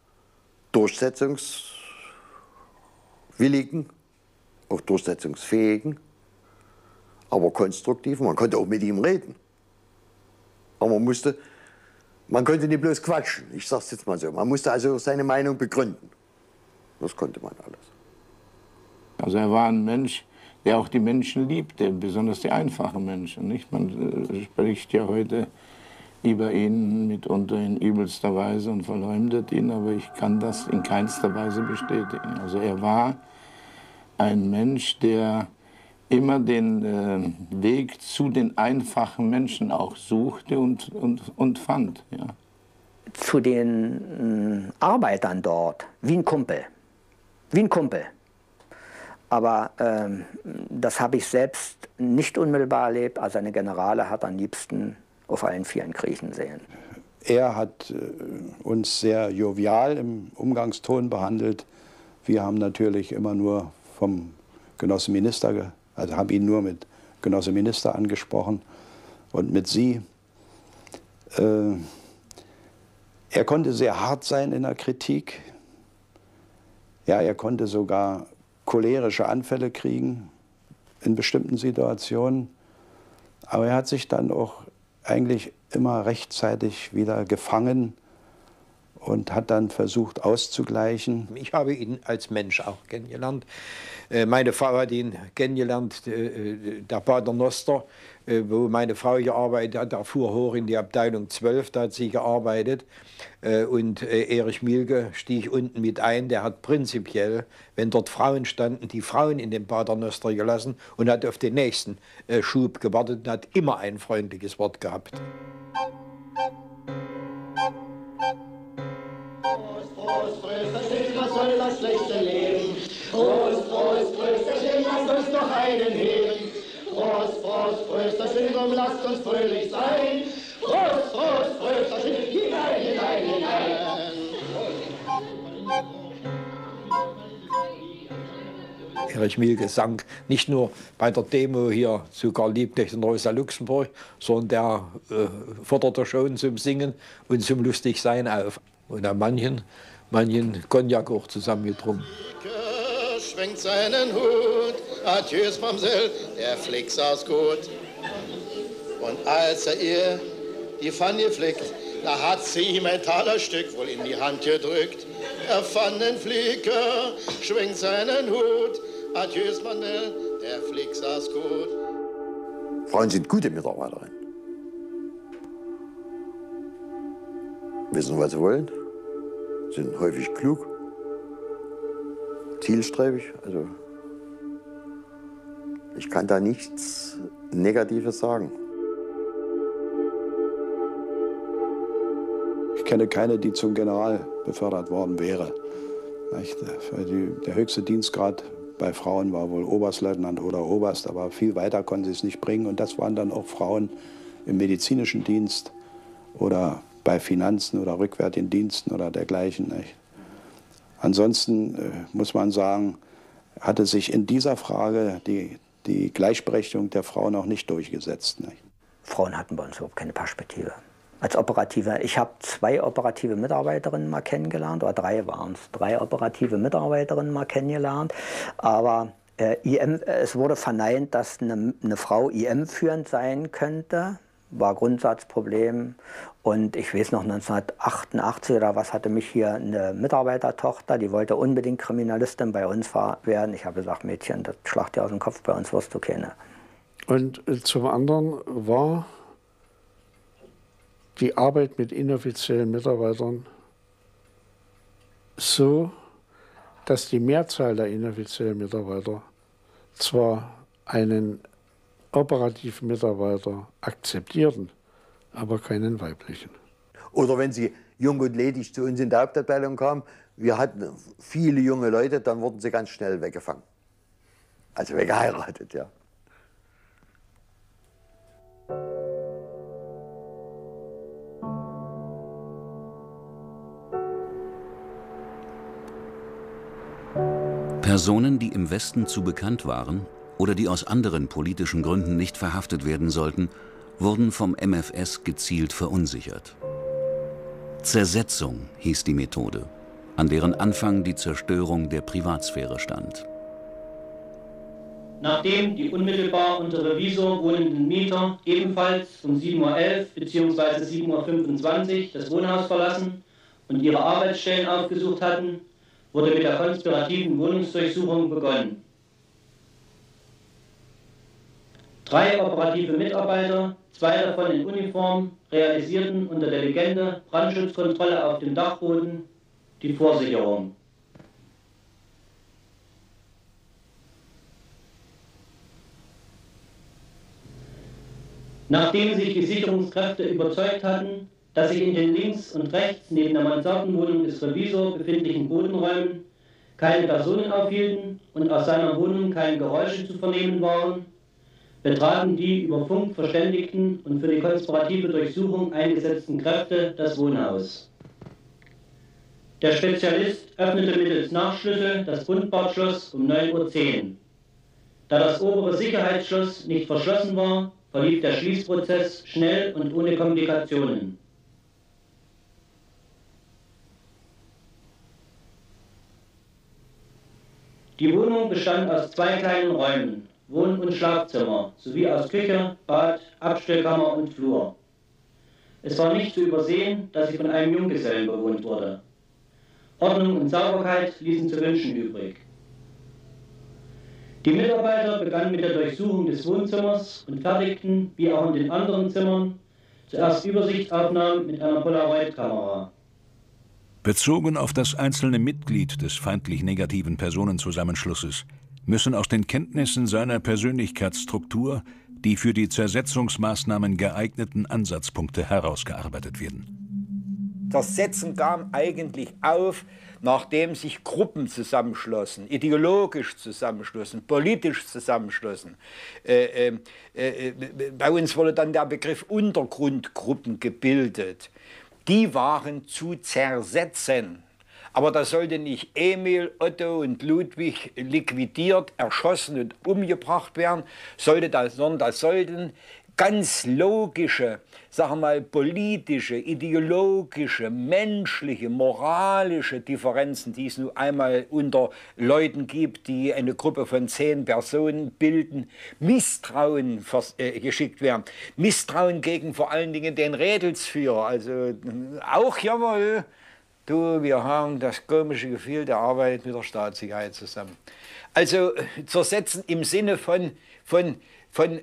P: durchsetzungswilligen, auch durchsetzungsfähigen, aber konstruktiven. Man konnte auch mit ihm reden. Aber man musste, man konnte nicht bloß quatschen, ich sage es jetzt mal so. Man musste also seine Meinung begründen. Das konnte man alles.
O: Also er war ein Mensch, der auch die Menschen liebte, besonders die einfachen Menschen. Nicht? Man äh, spricht ja heute über ihn mitunter in übelster Weise und verleumdet ihn, aber ich kann das in keinster Weise bestätigen. Also er war ein Mensch, der immer den äh, Weg zu den einfachen Menschen auch suchte und, und, und fand. Ja.
J: Zu den äh, Arbeitern dort, wie ein Kumpel, wie ein Kumpel. Aber ähm, das habe ich selbst nicht unmittelbar erlebt. Also eine Generale hat am liebsten auf allen Vieren kriechen sehen.
D: Er hat äh, uns sehr jovial im Umgangston behandelt. Wir haben natürlich immer nur vom Genosse Minister, also haben ihn nur mit Genosse Minister angesprochen und mit Sie. Äh, er konnte sehr hart sein in der Kritik. Ja, er konnte sogar cholerische Anfälle kriegen in bestimmten Situationen. Aber er hat sich dann auch eigentlich immer rechtzeitig wieder gefangen und hat dann versucht auszugleichen.
B: Ich habe ihn als Mensch auch kennengelernt. Meine Frau hat ihn kennengelernt, der Pater Noster, wo meine Frau gearbeitet hat, er fuhr hoch in die Abteilung zwölf, da hat sie gearbeitet. Und Erich Mielke stieg unten mit ein, der hat prinzipiell, wenn dort Frauen standen, die Frauen in den Pater Noster gelassen und hat auf den nächsten Schub gewartet und hat immer ein freundliches Wort gehabt.
U: Prost, Prösterchen, was soll das schlechte Leben? Prost, Prost, Prösterchen, lasst uns noch einen heben. Prost, Prost, Prösterchen, drum lasst uns fröhlich sein. Prost, Prost, Prösterchen, hinein, hinein, hinein.
B: Erich Mielke sang nicht nur bei der Demo hier zu Karl Liebknecht und Rosa Luxemburg, sondern der äh, forderte schon zum Singen und zum Lustigsein auf. Und an manchen, manchen Cognac auch zusammengetrunken.
U: Schwenkt seinen Hut, adieus, Mamsell, der Flick saß gut. Und als er ihr die Pfanne flickt, da hat sie ihm ein Talerstück wohl in die Hand gedrückt. Er fand den Flicker, schwenkt seinen Hut, adieus, Mamsell, der Flick saß gut.
P: Frauen sind gute Mitarbeiterinnen. Wissen, was sie wollen, sind häufig klug, zielstrebig. Also ich kann da nichts Negatives sagen.
D: Ich kenne keine, die zum General befördert worden wäre. Der höchste Dienstgrad bei Frauen war wohl Oberstleutnant oder Oberst, aber viel weiter konnten sie es nicht bringen. Und das waren dann auch Frauen im medizinischen Dienst oder bei Finanzen oder rückwärtigen Diensten oder dergleichen. Nicht? Ansonsten äh, muss man sagen, hatte sich in dieser Frage die, die Gleichberechtigung der Frauen noch nicht durchgesetzt. Nicht?
J: Frauen hatten bei uns überhaupt keine Perspektive. Als operative, ich habe zwei operative Mitarbeiterinnen mal kennengelernt, oder drei waren es, drei operative Mitarbeiterinnen mal kennengelernt, aber äh, I M, es wurde verneint, dass eine, eine Frau I M führend sein könnte, war Grundsatzproblem. Und ich weiß noch, neunzehnhundertachtundachtzig oder was hatte mich hier eine Mitarbeitertochter, die wollte unbedingt Kriminalistin bei uns werden. Ich habe gesagt, Mädchen, das schlacht dir aus dem Kopf, bei uns wirst du keine.
T: Und zum anderen war die Arbeit mit inoffiziellen Mitarbeitern so, dass die Mehrzahl der inoffiziellen Mitarbeiter zwar einen operativen Mitarbeiter akzeptierten, aber keinen weiblichen.
P: Oder wenn sie jung und ledig zu uns in der Hauptabteilung kamen, wir hatten viele junge Leute, dann wurden sie ganz schnell weggefangen. Also weggeheiratet, ja.
C: Personen, die im Westen zu bekannt waren oder die aus anderen politischen Gründen nicht verhaftet werden sollten, wurden vom M F S gezielt verunsichert. Zersetzung hieß die Methode, an deren Anfang die Zerstörung der Privatsphäre stand.
G: Nachdem die unmittelbar unter Revisor wohnenden Mieter ebenfalls um sieben Uhr elf bzw. sieben Uhr fünfundzwanzig das Wohnhaus verlassen und ihre Arbeitsstellen aufgesucht hatten, wurde mit der konspirativen Wohnungsdurchsuchung begonnen. Drei operative Mitarbeiter, zwei davon in Uniform, realisierten unter der Legende Brandschutzkontrolle auf dem Dachboden die Vorsicherung. Nachdem sich die Sicherungskräfte überzeugt hatten, dass sich in den links und rechts neben der Mansardenwohnung des Revisor befindlichen Bodenräumen keine Personen aufhielten und aus seiner Wohnung keine Geräusche zu vernehmen waren, betraten die über Funk verständigten und für die konspirative Durchsuchung eingesetzten Kräfte das Wohnhaus. Der Spezialist öffnete mittels Nachschlüssel das Bundbadschloss um neun Uhr zehn. Da das obere Sicherheitsschloss nicht verschlossen war, verlief der Schließprozess schnell und ohne Komplikationen. Die Wohnung bestand aus zwei kleinen Räumen, Wohn- und Schlafzimmer, sowie aus Küche, Bad, Abstellkammer und Flur. Es war nicht zu übersehen, dass sie von einem Junggesellen bewohnt wurde. Ordnung und Sauberkeit ließen zu wünschen übrig. Die Mitarbeiter begannen mit der Durchsuchung des Wohnzimmers und fertigten, wie auch in den anderen Zimmern, zuerst Übersichtsaufnahmen mit einer Polaroid-Kamera.
L: Bezogen auf das einzelne Mitglied des feindlich negativen Personenzusammenschlusses müssen aus den Kenntnissen seiner Persönlichkeitsstruktur die für die Zersetzungsmaßnahmen geeigneten Ansatzpunkte herausgearbeitet werden.
B: Das Setzen kam eigentlich auf, nachdem sich Gruppen zusammenschlossen, ideologisch zusammenschlossen, politisch zusammenschlossen. Äh, äh, äh, bei uns wurde dann der Begriff Untergrundgruppen gebildet. Die waren zu zersetzen. Aber da sollte nicht Emil, Otto und Ludwig liquidiert, erschossen und umgebracht werden, sollte das, sondern das sollten ganz logische, sagen wir mal, politische, ideologische, menschliche, moralische Differenzen, die es nun einmal unter Leuten gibt, die eine Gruppe von zehn Personen bilden, Misstrauen äh, geschickt werden. Misstrauen gegen vor allen Dingen den Rädelsführer. Also auch jawohl, du, wir haben das komische Gefühl der Arbeit mit der Staatssicherheit zusammen. Also zersetzen im Sinne von, von, von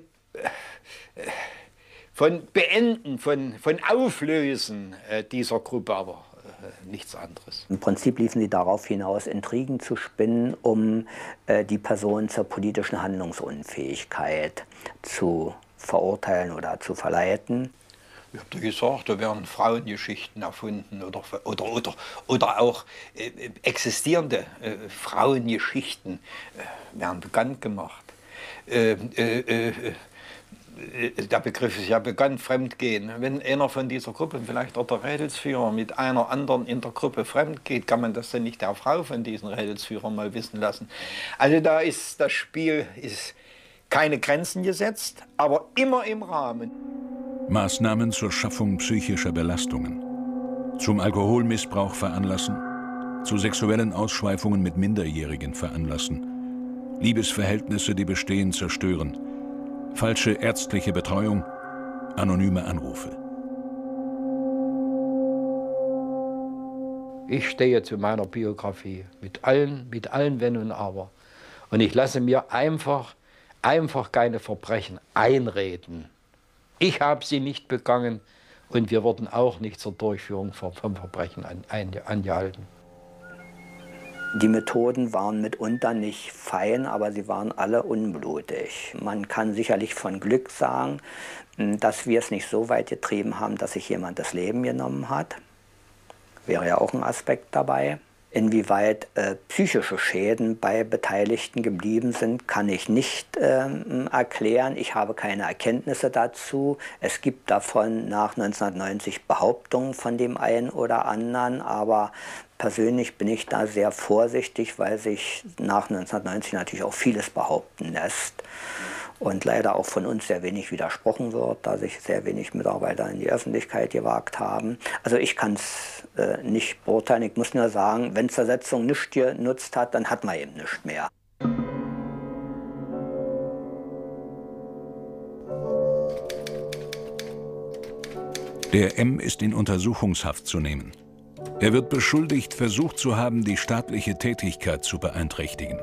B: von Beenden, von, von Auflösen äh, dieser Gruppe, aber äh, nichts anderes.
J: Im Prinzip liefen sie darauf hinaus, Intrigen zu spinnen, um äh, die Person zur politischen Handlungsunfähigkeit zu verurteilen oder zu verleiten.
B: Ich habe gesagt, da werden Frauengeschichten erfunden oder, oder, oder, oder auch äh, existierende äh, Frauengeschichten äh, werden bekannt gemacht. Äh, äh, äh, der Begriff ist ja bekannt, Fremdgehen. Wenn einer von dieser Gruppe, vielleicht auch der Rädelsführer, mit einer anderen in der Gruppe fremd geht, kann man das dann nicht der Frau von diesen Rädelsführern mal wissen lassen. Also da ist das Spiel ist keine Grenzen gesetzt, aber immer im Rahmen.
L: Maßnahmen zur Schaffung psychischer Belastungen, zum Alkoholmissbrauch veranlassen, zu sexuellen Ausschweifungen mit Minderjährigen veranlassen, Liebesverhältnisse, die bestehen, zerstören, falsche ärztliche Betreuung, anonyme Anrufe.
B: Ich stehe zu meiner Biografie mit allen, mit allen Wenn und Aber. Und ich lasse mir einfach, einfach keine Verbrechen einreden. Ich habe sie nicht begangen und wir wurden auch nicht zur Durchführung von Verbrechen an, ein, angehalten.
J: Die Methoden waren mitunter nicht fein, aber sie waren alle unblutig. Man kann sicherlich von Glück sagen, dass wir es nicht so weit getrieben haben, dass sich jemand das Leben genommen hat. Wäre ja auch ein Aspekt dabei. Inwieweit äh, psychische Schäden bei Beteiligten geblieben sind, kann ich nicht äh, erklären. Ich habe keine Erkenntnisse dazu. Es gibt davon nach neunzehnhundertneunzig Behauptungen von dem einen oder anderen, aber persönlich bin ich da sehr vorsichtig, weil sich nach neunzehnhundertneunzig natürlich auch vieles behaupten lässt. Und leider auch von uns sehr wenig widersprochen wird, da sich sehr wenig Mitarbeiter in die Öffentlichkeit gewagt haben. Also ich kann es äh, nicht beurteilen. Ich muss nur sagen, wenn Zersetzung nichts genutzt hat, dann hat man eben nichts mehr.
L: Der M ist in Untersuchungshaft zu nehmen. Er wird beschuldigt, versucht zu haben, die staatliche Tätigkeit zu beeinträchtigen.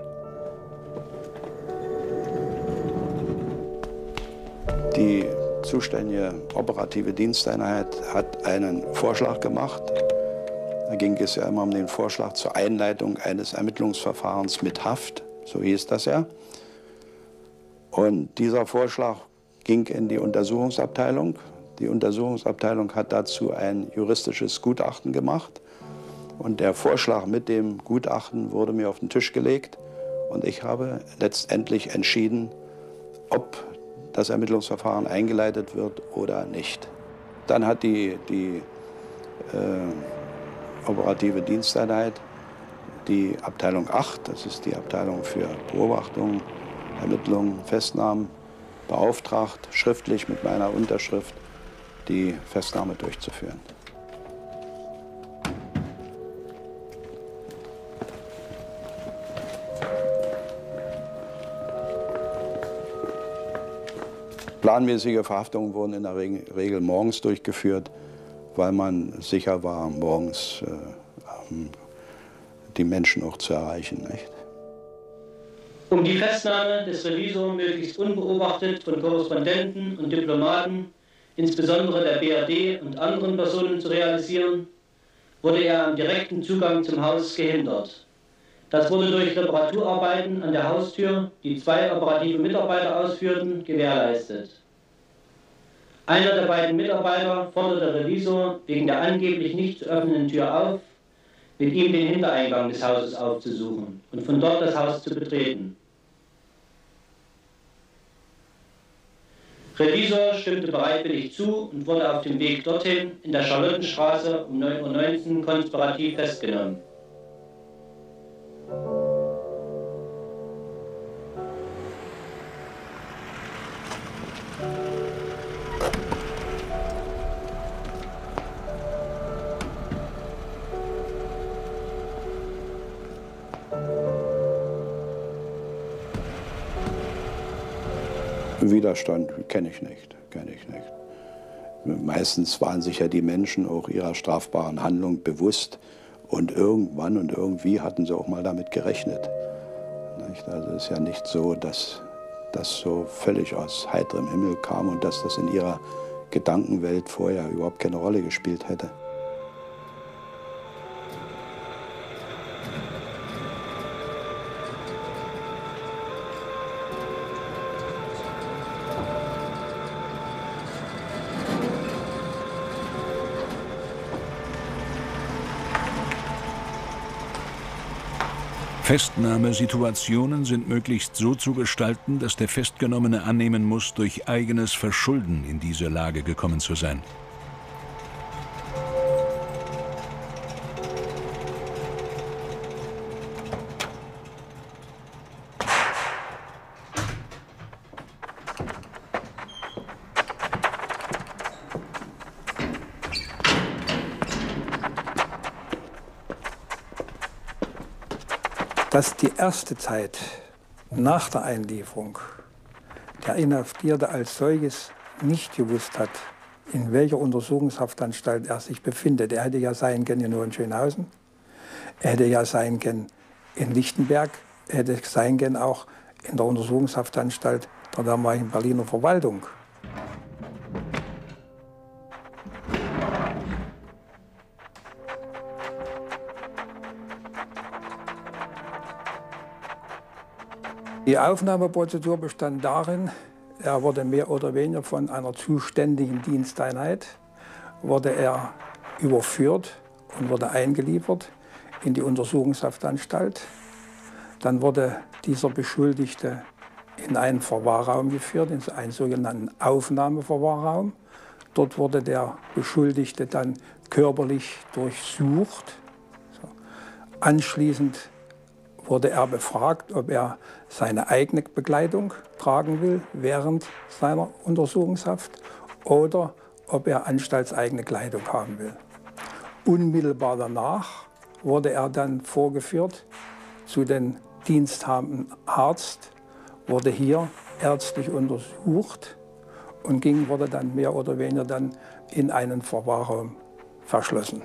D: Die zuständige operative Diensteinheit hat einen Vorschlag gemacht. Da ging es ja immer um den Vorschlag zur Einleitung eines Ermittlungsverfahrens mit Haft, so hieß das ja. Und dieser Vorschlag ging in die Untersuchungsabteilung. Die Untersuchungsabteilung hat dazu ein juristisches Gutachten gemacht. Und der Vorschlag mit dem Gutachten wurde mir auf den Tisch gelegt. Und ich habe letztendlich entschieden, ob das Ermittlungsverfahren eingeleitet wird oder nicht. Dann hat die, die äh, operative Diensteinheit die Abteilung acht, das ist die Abteilung für Beobachtung, Ermittlungen, Festnahmen, beauftragt, schriftlich mit meiner Unterschrift die Festnahme durchzuführen. Planmäßige Verhaftungen wurden in der Regel morgens durchgeführt, weil man sicher war, morgens äh, die Menschen auch zu erreichen. Nicht?
G: Um die Festnahme des Revisors möglichst unbeobachtet von Korrespondenten und Diplomaten, insbesondere der B R D und anderen Personen zu realisieren, wurde er am direkten Zugang zum Haus gehindert. Das wurde durch Reparaturarbeiten an der Haustür, die zwei operative Mitarbeiter ausführten, gewährleistet. Einer der beiden Mitarbeiter forderte Revisor wegen der angeblich nicht zu öffnenden Tür auf, mit ihm den Hintereingang des Hauses aufzusuchen und von dort das Haus zu betreten. Revisor stimmte bereitwillig zu und wurde auf dem Weg dorthin in der Charlottenstraße um neun Uhr neunzehn konspirativ festgenommen.
D: Widerstand kenne ich nicht, kenne ich nicht. Meistens waren sich ja die Menschen auch ihrer strafbaren Handlung bewusst und irgendwann und irgendwie hatten sie auch mal damit gerechnet. Also es ist ja nicht so, dass das so völlig aus heiterem Himmel kam und dass das in ihrer Gedankenwelt vorher überhaupt keine Rolle gespielt hätte.
L: Festnahmesituationen sind möglichst so zu gestalten, dass der Festgenommene annehmen muss, durch eigenes Verschulden in diese Lage gekommen zu sein.
A: Dass die erste Zeit nach der Einlieferung der Inhaftierte als solches nicht gewusst hat, in welcher Untersuchungshaftanstalt er sich befindet. Er hätte ja sein können in Hohenschönhausen, er hätte ja sein können in Lichtenberg, er hätte sein können auch in der Untersuchungshaftanstalt der damaligen Berliner Verwaltung. Die Aufnahmeprozedur bestand darin, er wurde mehr oder weniger von einer zuständigen Diensteinheit, wurde er überführt und wurde eingeliefert in die Untersuchungshaftanstalt. Dann wurde dieser Beschuldigte in einen Verwahrraum geführt, in einen sogenannten Aufnahmeverwahrraum. Dort wurde der Beschuldigte dann körperlich durchsucht. So. Anschließend wurde er befragt, ob er seine eigene Bekleidung tragen will während seiner Untersuchungshaft oder ob er anstaltseigene Kleidung haben will. Unmittelbar danach wurde er dann vorgeführt zu den diensthabenden Arzt, wurde hier ärztlich untersucht und ging, wurde dann mehr oder weniger dann in einen Verwahrraum verschlossen.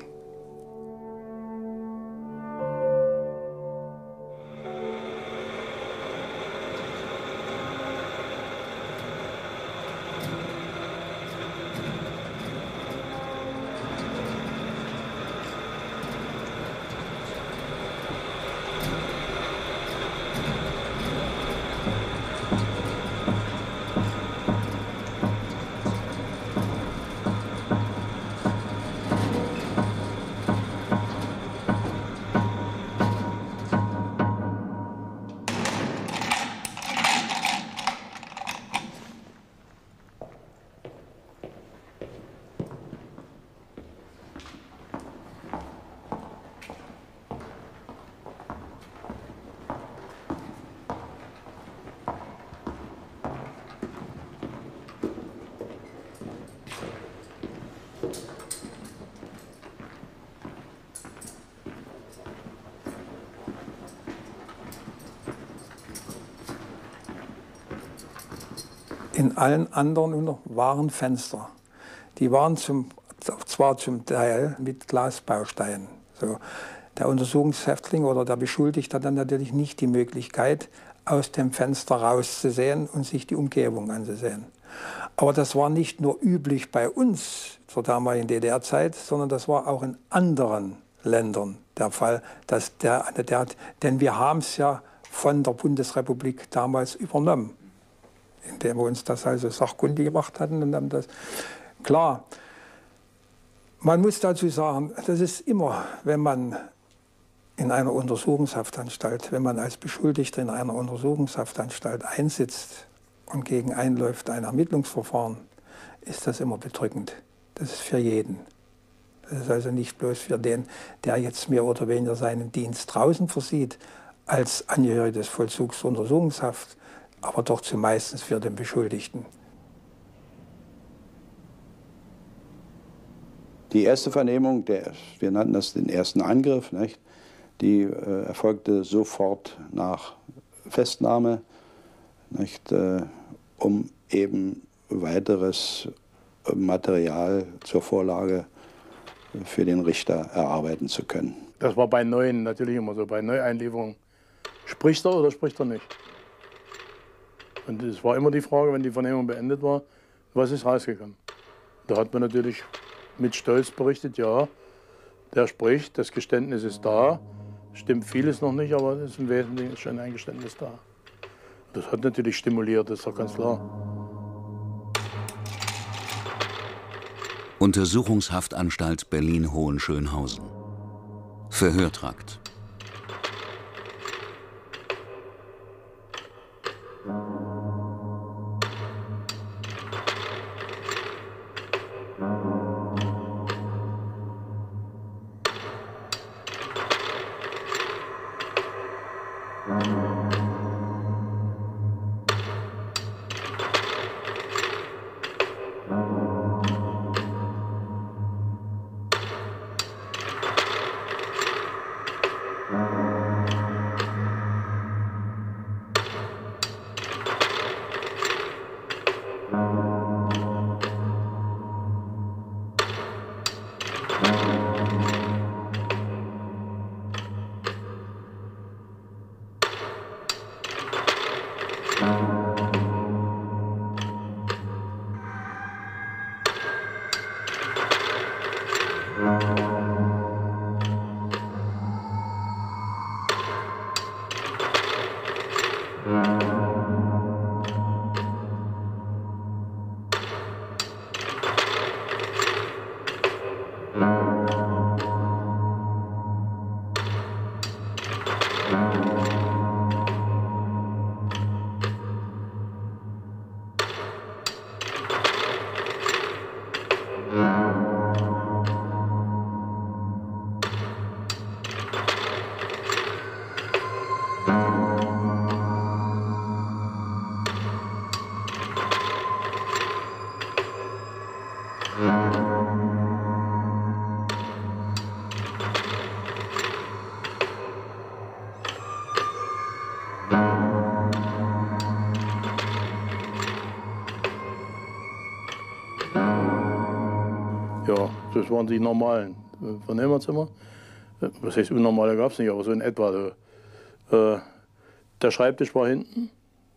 A: In allen anderen waren Fenster. Die waren zum, zwar zum Teil mit Glasbausteinen. So. Der Untersuchungshäftling oder der Beschuldigte hat dann natürlich nicht die Möglichkeit, aus dem Fenster rauszusehen und sich die Umgebung anzusehen. Aber das war nicht nur üblich bei uns zur damaligen D D R-Zeit, sondern das war auch in anderen Ländern der Fall. Dass der, der, denn wir haben es ja von der Bundesrepublik damals übernommen, indem wir uns das also sachkundig gemacht hatten und haben das. Klar, man muss dazu sagen, das ist immer, wenn man in einer Untersuchungshaftanstalt, wenn man als Beschuldigter in einer Untersuchungshaftanstalt einsitzt und gegen einläuft ein Ermittlungsverfahren, ist das immer bedrückend. Das ist für jeden. Das ist also nicht bloß für den, der jetzt mehr oder weniger seinen Dienst draußen versieht, als Angehöriger des Vollzugs Untersuchungshaft, aber doch zumeistens für den Beschuldigten.
D: Die erste Vernehmung, der, wir nannten das den ersten Angriff, nicht? Die äh, erfolgte sofort nach Festnahme, nicht? Äh, um eben weiteres Material zur Vorlage für den Richter erarbeiten zu können.
F: Das war bei Neuen natürlich immer so, bei Neueinlieferungen. Spricht er oder spricht er nicht? Und es war immer die Frage, wenn die Vernehmung beendet war, was ist rausgekommen? Da hat man natürlich mit Stolz berichtet, ja, der spricht, das Geständnis ist da, stimmt vieles noch nicht, aber es ist im Wesentlichen schon ein Geständnis da. Das hat natürlich stimuliert, das ist doch ganz klar.
C: Untersuchungshaftanstalt Berlin-Hohenschönhausen. Verhörtrakt.
F: Ja, das waren die normalen Vernehmerzimmer. Was heißt unnormale gab es nicht, aber so in etwa. Äh, der Schreibtisch war hinten,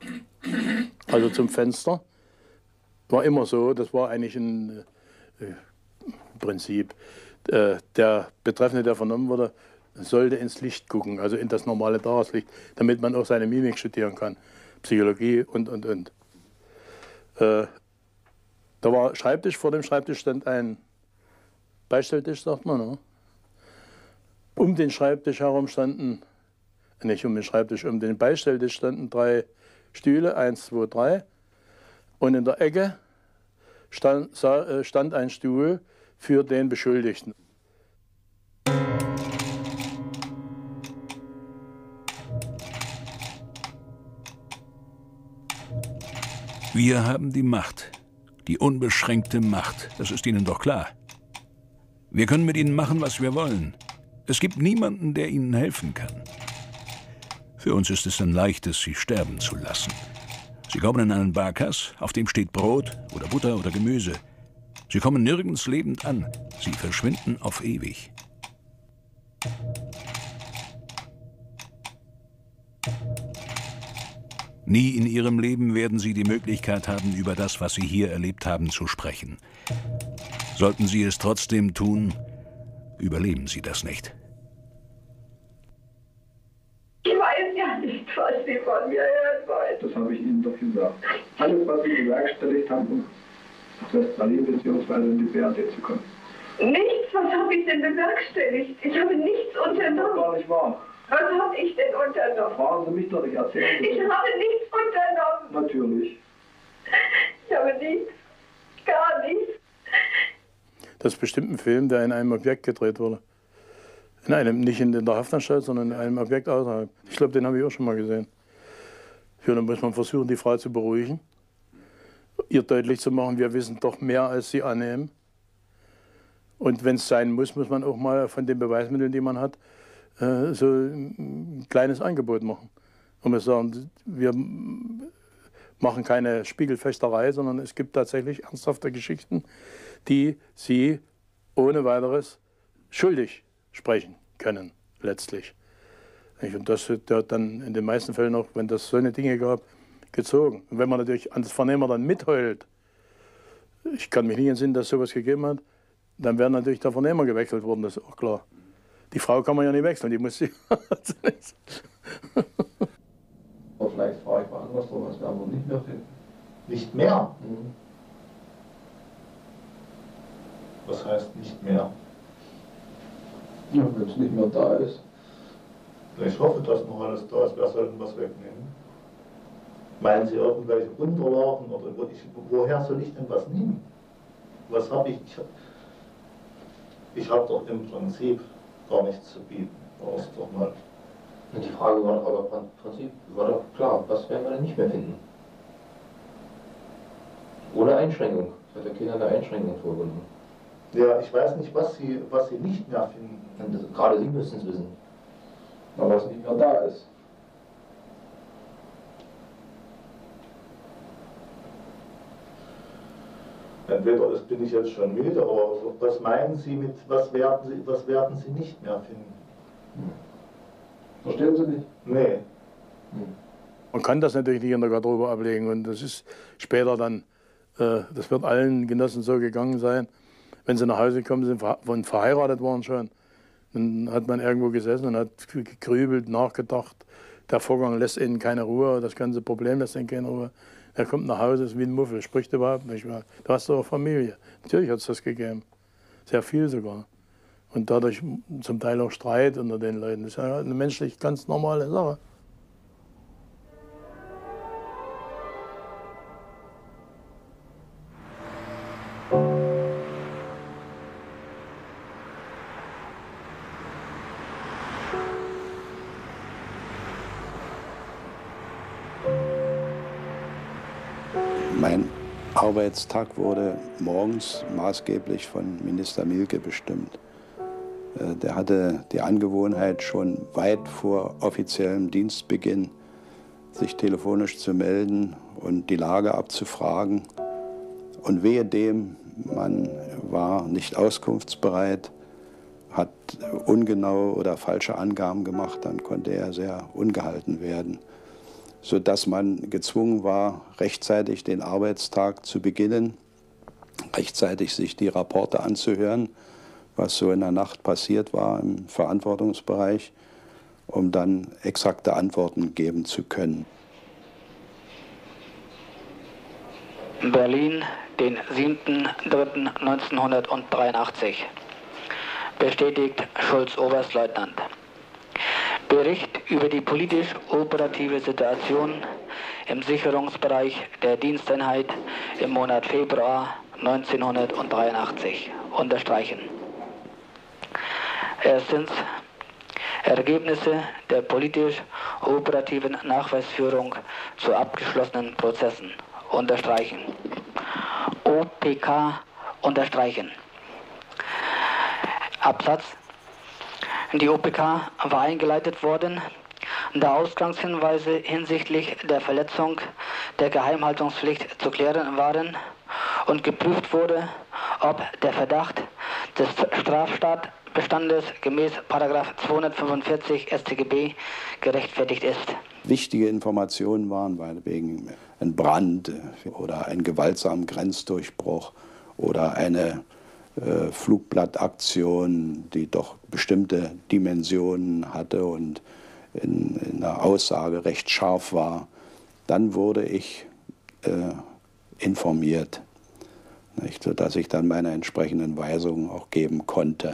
F: also zum Fenster. War immer so, das war eigentlich ein äh, Prinzip. Äh, der Betreffende, der vernommen wurde, sollte ins Licht gucken, also in das normale Tageslicht, damit man auch seine Mimik studieren kann. Psychologie und, und, und. Äh, da war Schreibtisch, vor dem Schreibtisch stand ein Beistelltisch, sagt man. Ne? Um den Schreibtisch herum standen, nicht um den Schreibtisch, um den Beistelltisch standen drei Stühle, eins, zwei, drei. Und in der Ecke stand, stand ein Stuhl für den Beschuldigten.
L: Wir haben die Macht, die unbeschränkte Macht, das ist Ihnen doch klar. Wir können mit Ihnen machen, was wir wollen. Es gibt niemanden, der Ihnen helfen kann. Für uns ist es ein leichtes, Sie sterben zu lassen. Sie kommen in einen Barkas, auf dem steht Brot oder Butter oder Gemüse. Sie kommen nirgends lebend an, Sie verschwinden auf ewig. Nie in Ihrem Leben werden Sie die Möglichkeit haben, über das, was Sie hier erlebt haben, zu sprechen. Sollten Sie es trotzdem tun, überleben Sie das nicht.
R: Ich weiß ja nicht, was Sie von mir hören wollen.
H: Das habe ich Ihnen doch gesagt. Alles, was Sie bewerkstelligt haben, um nach West-Berlin bzw. in die B R D zu kommen.
R: Nichts? Was habe ich denn bewerkstelligt? Ich habe nichts unternommen.
H: Das ist gar nicht wahr.
R: Was habe ich denn unternommen?
H: Fragen Sie mich doch nicht, erzählen Sie.
R: Ich habe nichts unternommen.
H: Natürlich.
R: Ich habe nichts. Gar nichts.
F: Das ist bestimmt ein Film, der in einem Objekt gedreht wurde. In einem, nicht in der Haftanstalt, sondern in einem Objekt außerhalb. Ich glaube, den habe ich auch schon mal gesehen. Ja, dann muss man versuchen, die Frau zu beruhigen, ihr deutlich zu machen, wir wissen doch mehr, als sie annehmen. Und wenn es sein muss, muss man auch mal von den Beweismitteln, die man hat, äh, so ein kleines Angebot machen. Und wir sagen, wir machen keine Spiegelfechterei, sondern es gibt tatsächlich ernsthafte Geschichten, die sie ohne weiteres schuldig sprechen können, letztlich. Und das wird dann in den meisten Fällen auch, wenn das so eine Dinge gab, gezogen. Und wenn man natürlich an das Vernehmer dann mitheult, ich kann mich nicht entsinnen, dass es sowas gegeben hat, dann wäre natürlich der Vernehmer gewechselt worden, das ist auch klar. Die Frau kann man ja nicht wechseln, die muss sie.
H: Aber vielleicht frage ich mal andersrum, was wir aber nicht mehr finden. Nicht mehr? Mhm. Was heißt nicht mehr? Ja, wenn es nicht mehr da ist. Ich hoffe, dass noch alles da ist. Wer soll denn was wegnehmen?
K: Meinen Sie irgendwelche Unterlagen oder wo ich, woher soll ich denn was nehmen? Was habe ich? Ich, ich habe doch im Prinzip gar nichts zu bieten. Das ist doch mal.
M: Und die Frage war aber im Prinzip war doch klar, was werden wir denn nicht mehr finden? Ohne Einschränkung. Es hat ja keiner eine Einschränkung vorgenommen.
K: Ja, ich weiß nicht, was Sie, was Sie nicht mehr finden.
M: Und das, gerade Sie müssen es wissen. Aber was nicht mehr da ist.
K: Entweder das bin ich jetzt schon müde, aber was meinen Sie mit, was werden Sie, was werden Sie nicht mehr finden?
M: Hm. Verstehen Sie nicht?
K: Nee.
F: Hm. Man kann das natürlich nicht in der Garderobe ablegen und das ist später dann, äh, das wird allen Genossen so gegangen sein, wenn sie nach Hause gekommen sind und verheiratet waren schon, dann hat man irgendwo gesessen und hat gegrübelt, nachgedacht. Der Vorgang lässt ihnen keine Ruhe, das ganze Problem lässt ihnen keine Ruhe. Er kommt nach Hause, ist wie ein Muffel, spricht überhaupt nicht mehr. Du hast doch Familie. Natürlich hat es das gegeben. Sehr viel sogar. Und dadurch zum Teil auch Streit unter den Leuten. Das ist ja eine menschlich ganz normale Sache.
D: Mein Arbeitstag wurde morgens maßgeblich von Minister Mielke bestimmt. Der hatte die Angewohnheit, schon weit vor offiziellem Dienstbeginn sich telefonisch zu melden und die Lage abzufragen. Und wehe dem, man war nicht auskunftsbereit, hat ungenaue oder falsche Angaben gemacht, dann konnte er sehr ungehalten werden, sodass man gezwungen war, rechtzeitig den Arbeitstag zu beginnen, rechtzeitig sich die Rapporte anzuhören, was so in der Nacht passiert war im Verantwortungsbereich, um dann exakte Antworten geben zu können.
V: Berlin, den siebten dritten neunzehnhundertdreiundachtzig. Bestätigt Schulz Oberstleutnant. Bericht über die politisch-operative Situation im Sicherungsbereich der Diensteinheit im Monat Februar neunzehnhundertdreiundachtzig. Unterstreichen. Erstens. Ergebnisse der politisch-operativen Nachweisführung zu abgeschlossenen Prozessen. Unterstreichen. O P K unterstreichen. Absatz. Die O P K war eingeleitet worden, da Ausgangshinweise hinsichtlich der Verletzung der Geheimhaltungspflicht zu klären waren und geprüft wurde, ob der Verdacht des Straftatbestandes gemäß Paragraph zweihundertfünfundvierzig S t G B gerechtfertigt ist.
D: Wichtige Informationen waren, weil wegen ein Brand oder ein gewaltsamen Grenzdurchbruch oder eine äh, Flugblattaktion, die doch bestimmte Dimensionen hatte und in, in der Aussage recht scharf war, dann wurde ich äh, informiert, nicht, sodass ich dann meine entsprechenden Weisungen auch geben konnte.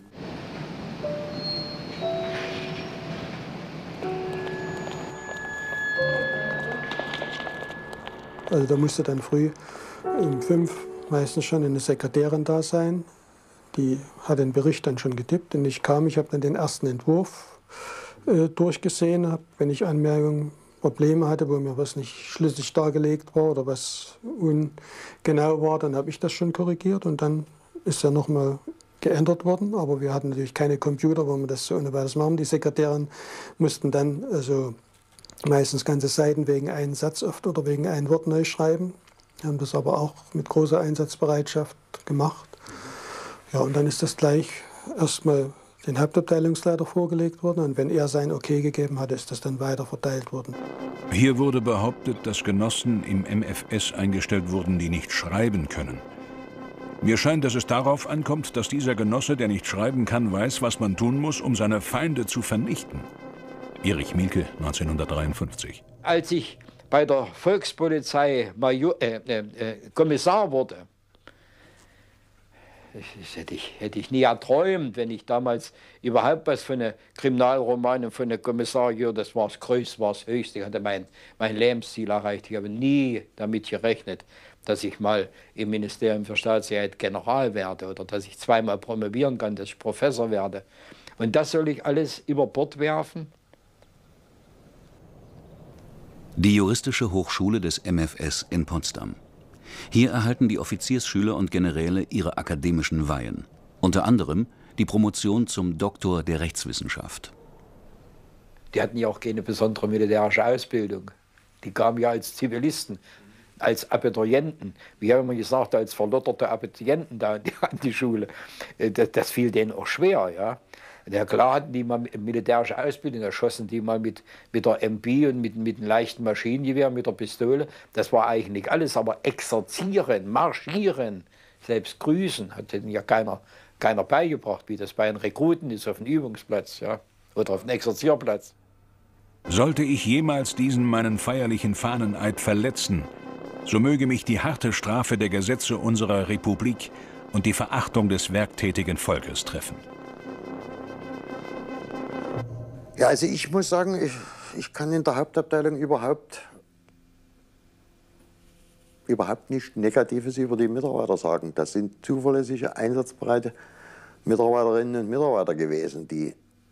E: Also da musste dann früh um fünf meistens schon eine Sekretärin da sein. Die hat den Bericht dann schon getippt und ich kam, ich habe dann den ersten Entwurf äh, durchgesehen, hab, wenn ich Anmerkungen, Probleme hatte, wo mir was nicht schlüssig dargelegt war oder was ungenau war, dann habe ich das schon korrigiert und dann ist er nochmal geändert worden. Aber wir hatten natürlich keine Computer, wo wir das so ohne weiteres machen. Die Sekretärin mussten dann also meistens ganze Seiten wegen einem Satz oft oder wegen einem Wort neu schreiben. Wir haben das aber auch mit großer Einsatzbereitschaft gemacht. Ja, und dann ist das gleich erstmal den Hauptabteilungsleiter vorgelegt worden und wenn er sein Okay gegeben hat, ist das dann weiter verteilt worden.
L: Hier wurde behauptet, dass Genossen im M F S eingestellt wurden, die nicht schreiben können. Mir scheint, dass es darauf ankommt, dass dieser Genosse, der nicht schreiben kann, weiß, was man tun muss, um seine Feinde zu vernichten. Erich Mielke, neunzehnhundertdreiundfünfzig.
B: Als ich bei der Volkspolizei Major, äh, äh, Kommissar wurde, das hätte ich, hätte ich nie erträumt, wenn ich damals überhaupt was von einem Kriminalroman und von einem Kommissar gehört, das war das Größte, war das Höchste, ich hatte mein, mein Lebensziel erreicht. Ich habe nie damit gerechnet, dass ich mal im Ministerium für Staatssicherheit General werde oder dass ich zweimal promovieren kann, dass ich Professor werde. Und das soll ich alles über Bord werfen?
C: Die Juristische Hochschule des M F S in Potsdam. Hier erhalten die Offiziersschüler und Generäle ihre akademischen Weihen. Unter anderem die Promotion zum Doktor der Rechtswissenschaft.
B: Die hatten ja auch keine besondere militärische Ausbildung. Die kamen ja als Zivilisten, als Abiturienten. Wir haben immer gesagt, als verlotterte Abiturienten da an die Schule. Das, das fiel denen auch schwer, ja. Ja, klar hatten die mal militärische Ausbildung, da schossen die mal mit, mit der M P und mit, mit einem leichten Maschinengewehr, mit der Pistole. Das war eigentlich nicht alles, aber exerzieren, marschieren, selbst grüßen, hat denen ja keiner, keiner beigebracht, wie das bei den Rekruten ist auf dem Übungsplatz, ja, oder auf dem Exerzierplatz.
L: Sollte ich jemals diesen meinen feierlichen Fahneneid verletzen, so möge mich die harte Strafe der Gesetze unserer Republik und die Verachtung des werktätigen Volkes treffen.
P: Ja, also ich muss sagen, ich, ich kann in der Hauptabteilung überhaupt, überhaupt nichts Negatives über die Mitarbeiter sagen. Das sind zuverlässige, einsatzbereite Mitarbeiterinnen und Mitarbeiter gewesen, die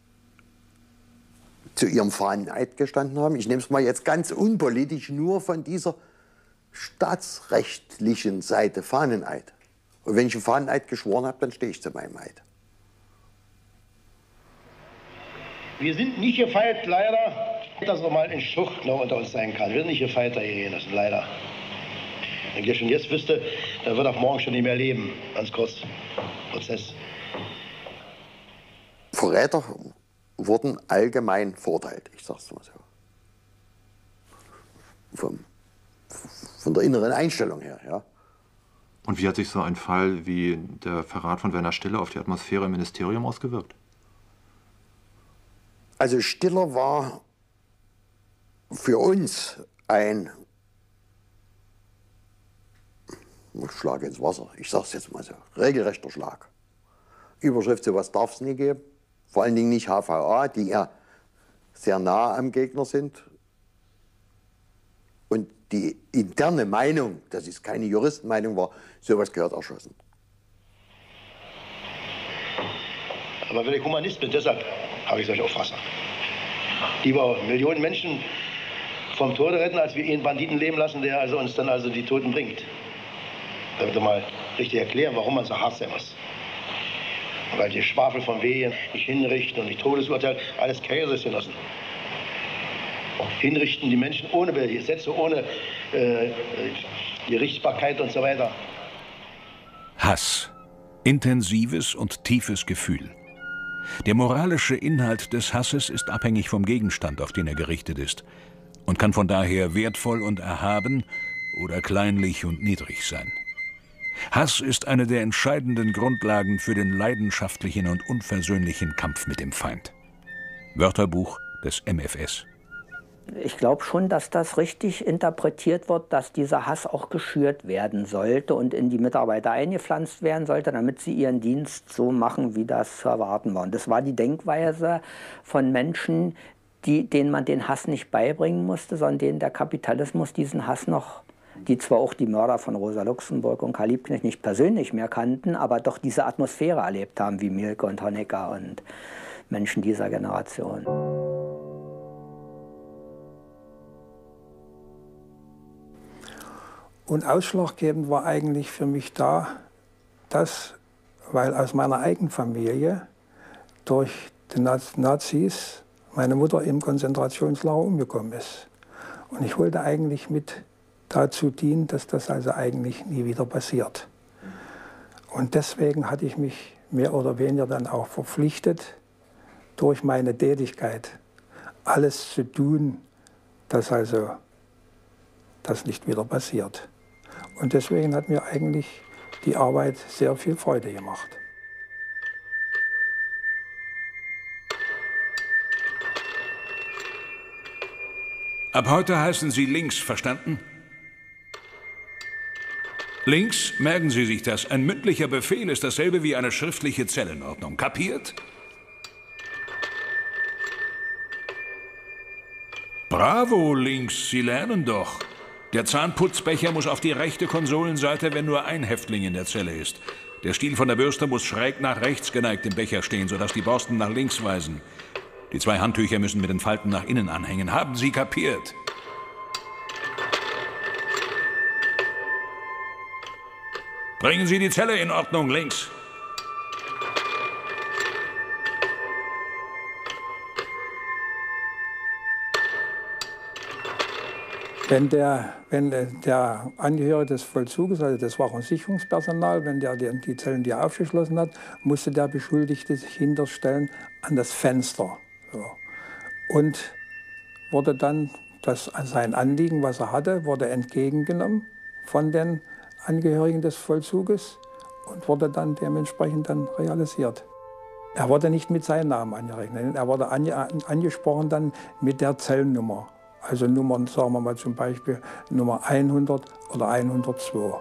P: zu ihrem Fahneneid gestanden haben. Ich nehme es mal jetzt ganz unpolitisch, nur von dieser staatsrechtlichen Seite Fahneneid. Und wenn ich einen Fahneneid geschworen habe, dann stehe ich zu meinem Eid.
I: Wir sind nicht gefeit, leider, dass er mal in Schucht noch unter uns sein kann. Wir sind nicht gefeit, da hier lassen, leider. Wenn ihr schon jetzt wüsste, dann wird er morgen schon nicht mehr leben. Ganz kurz. Prozess.
P: Verräter wurden allgemein verurteilt, ich sag's mal so. Vom, von der inneren Einstellung her, ja.
N: Und wie hat sich so ein Fall wie der Verrat von Werner Stiller auf die Atmosphäre im Ministerium ausgewirkt?
P: Also Stiller war für uns ein Schlag ins Wasser, ich sag's jetzt mal so, regelrechter Schlag. Überschrift, sowas darf es nie geben, vor allen Dingen nicht H V A, die ja sehr nah am Gegner sind. Und die interne Meinung, das ist keine Juristenmeinung war, sowas gehört erschossen.
I: Aber wenn ich Humanist bin, deshalb habe ich solche Auffassung. Lieber Millionen Menschen vom Tode retten, als wir ihn Banditen leben lassen, der also uns dann also die Toten bringt. Damit wir mal richtig erklären, warum man so hart sein muss. Weil die Schwafel von Wehen nicht hinrichten und nicht Todesurteil, alles Käsegenossen. Hinrichten die Menschen ohne Gesetze, ohne äh, Gerichtsbarkeit und so weiter.
L: Hass. Intensives und tiefes Gefühl. Der moralische Inhalt des Hasses ist abhängig vom Gegenstand, auf den er gerichtet ist, und kann von daher wertvoll und erhaben oder kleinlich und niedrig sein. Hass ist eine der entscheidenden Grundlagen für den leidenschaftlichen und unversöhnlichen Kampf mit dem Feind. Wörterbuch des M F S.
J: Ich glaube schon, dass das richtig interpretiert wird, dass dieser Hass auch geschürt werden sollte und in die Mitarbeiter eingepflanzt werden sollte, damit sie ihren Dienst so machen, wie das zu erwarten war. Und das war die Denkweise von Menschen, die, denen man den Hass nicht beibringen musste, sondern denen der Kapitalismus diesen Hass noch, die zwar auch die Mörder von Rosa Luxemburg und Karl Liebknecht nicht persönlich mehr kannten, aber doch diese Atmosphäre erlebt haben, wie Mielke und Honecker und Menschen dieser Generation.
A: Und ausschlaggebend war eigentlich für mich da, dass, weil aus meiner eigenen Familie durch die Nazis meine Mutter im Konzentrationslager umgekommen ist. Und ich wollte eigentlich mit dazu dienen, dass das also eigentlich nie wieder passiert. Und deswegen hatte ich mich mehr oder weniger dann auch verpflichtet, durch meine Tätigkeit alles zu tun, dass also das nicht wieder passiert. Und deswegen hat mir eigentlich die Arbeit sehr viel Freude gemacht.
L: Ab heute heißen Sie links, verstanden? Links, merken Sie sich das, ein mündlicher Befehl ist dasselbe wie eine schriftliche Zellenordnung. Kapiert? Bravo, links, Sie lernen doch. Der Zahnputzbecher muss auf die rechte Konsolenseite, wenn nur ein Häftling in der Zelle ist. Der Stiel von der Bürste muss schräg nach rechts geneigt im Becher stehen, sodass die Borsten nach links weisen. Die zwei Handtücher müssen mit den Falten nach innen anhängen. Haben Sie kapiert? Bringen Sie die Zelle in Ordnung, links.
A: Wenn der, wenn der Angehörige des Vollzuges, also des Wach- und Sicherungspersonal, wenn der die, die Zellentür aufgeschlossen hat, musste der Beschuldigte sich hinterstellen an das Fenster. So. Und wurde dann das, sein Anliegen, was er hatte, wurde entgegengenommen von den Angehörigen des Vollzuges und wurde dann dementsprechend dann realisiert. Er wurde nicht mit seinem Namen angerechnet, er wurde ange, angesprochen dann mit der Zellennummer. Also Nummern, sagen wir mal zum Beispiel Nummer hundert oder hundertzwei.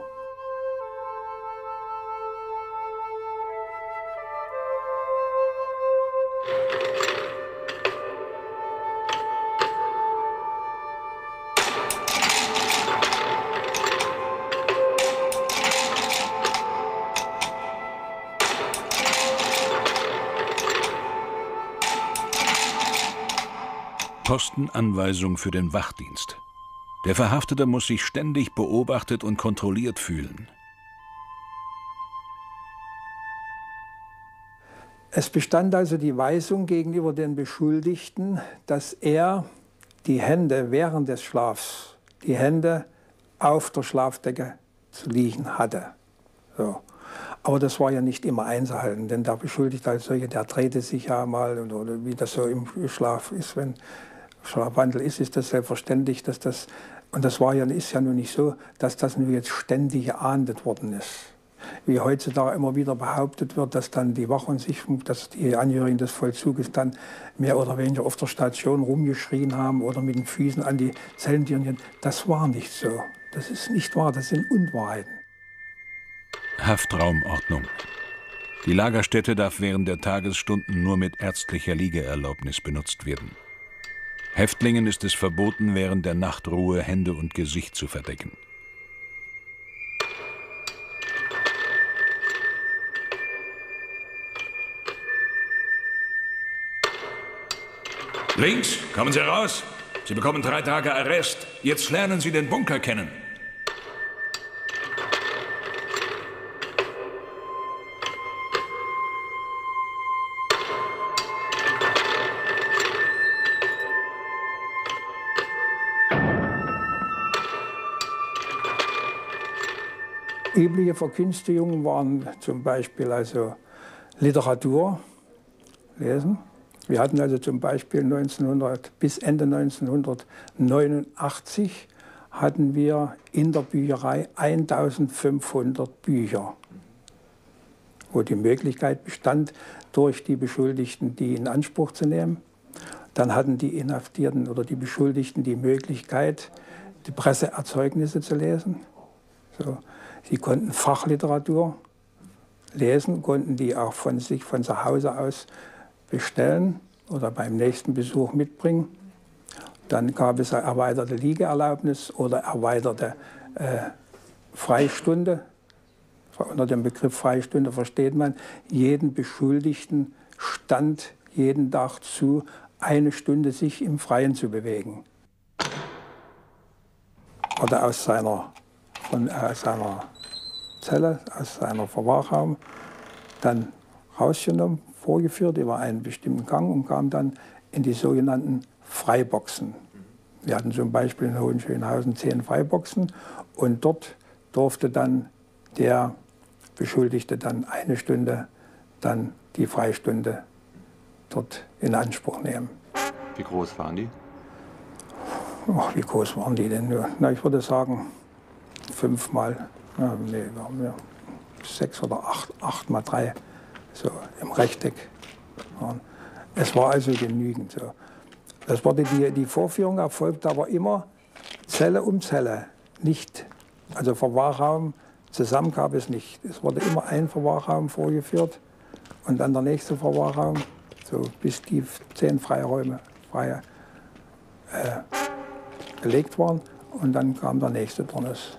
L: Postenanweisung für den Wachdienst. Der Verhaftete muss sich ständig beobachtet und kontrolliert fühlen.
A: Es bestand also die Weisung gegenüber den Beschuldigten, dass er die Hände während des Schlafs, die Hände auf der Schlafdecke zu liegen hatte. So. Aber das war ja nicht immer einzuhalten, denn der Beschuldigte als solcher, der drehte sich ja mal, oder, oder wie das so im Schlaf ist, wenn Schlafwandel ist, ist das selbstverständlich, dass das, und das war ja, ist ja nun nicht so, dass das nur jetzt ständig geahndet worden ist. Wie heutzutage immer wieder behauptet wird, dass dann die Wach- und Sicherung, dass die Angehörigen des Vollzuges dann mehr oder weniger auf der Station rumgeschrien haben oder mit den Füßen an die Zellentüren. Das war nicht so. Das ist nicht wahr, das sind Unwahrheiten.
L: Haftraumordnung. Die Lagerstätte darf während der Tagesstunden nur mit ärztlicher Liegeerlaubnis benutzt werden. Häftlingen ist es verboten, während der Nachtruhe Hände und Gesicht zu verdecken. Links, kommen Sie raus. Sie bekommen drei Tage Arrest. Jetzt lernen Sie den Bunker kennen.
A: Übliche Vergünstigungen waren zum Beispiel also Literatur, Lesen. Wir hatten also zum Beispiel neunzehnhundert, bis Ende neunzehnhundertneunundachtzig hatten wir in der Bücherei eintausendfünfhundert Bücher, wo die Möglichkeit bestand, durch die Beschuldigten die in Anspruch zu nehmen. Dann hatten die Inhaftierten oder die Beschuldigten die Möglichkeit, die Presseerzeugnisse zu lesen. So. Sie konnten Fachliteratur lesen, konnten die auch von sich von zu Hause aus bestellen oder beim nächsten Besuch mitbringen. Dann gab es eine erweiterte Liegeerlaubnis oder erweiterte äh, Freistunde. Unter dem Begriff Freistunde versteht man, jeden Beschuldigten stand jeden Tag zu, eine Stunde sich im Freien zu bewegen. Oder aus seiner, von, aus seiner Zelle, aus seinem Verwahrraum, dann rausgenommen, vorgeführt über einen bestimmten Gang und kam dann in die sogenannten Freiboxen. Wir hatten zum Beispiel in Hohenschönhausen zehn Freiboxen und dort durfte dann der Beschuldigte dann eine Stunde dann die Freistunde dort in Anspruch nehmen.
N: Wie groß waren die?
A: Oh, wie groß waren die denn nur? Na, ich würde sagen fünfmal. Ja, nee, ja, sechs oder acht, acht mal drei, so im Rechteck. Ja. Es war also genügend. So. Das wurde die, die Vorführung erfolgte aber immer Zelle um Zelle, nicht, also Verwahrraum Zusammen gab es nicht. Es wurde immer ein Verwahrraum vorgeführt und dann der nächste Verwahrraum, so bis die zehn Freiräume frei äh, belegt waren. Und dann kam der nächste Turnus.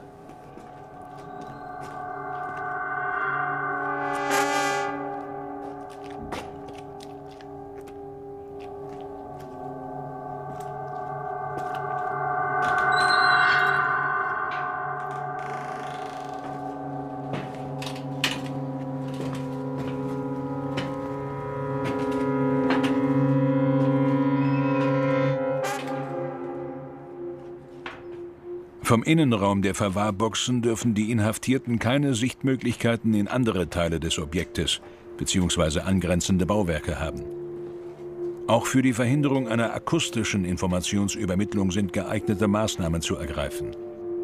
L: Vom Innenraum der Verwahrboxen dürfen die Inhaftierten keine Sichtmöglichkeiten in andere Teile des Objektes bzw. angrenzende Bauwerke haben. Auch für die Verhinderung einer akustischen Informationsübermittlung sind geeignete Maßnahmen zu ergreifen.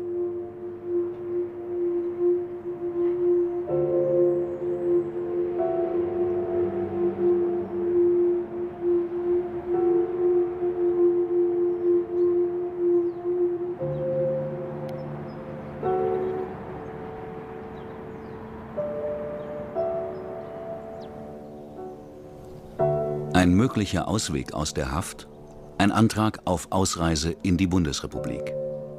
C: Ein möglicher Ausweg aus der Haft, ein Antrag auf Ausreise in die Bundesrepublik.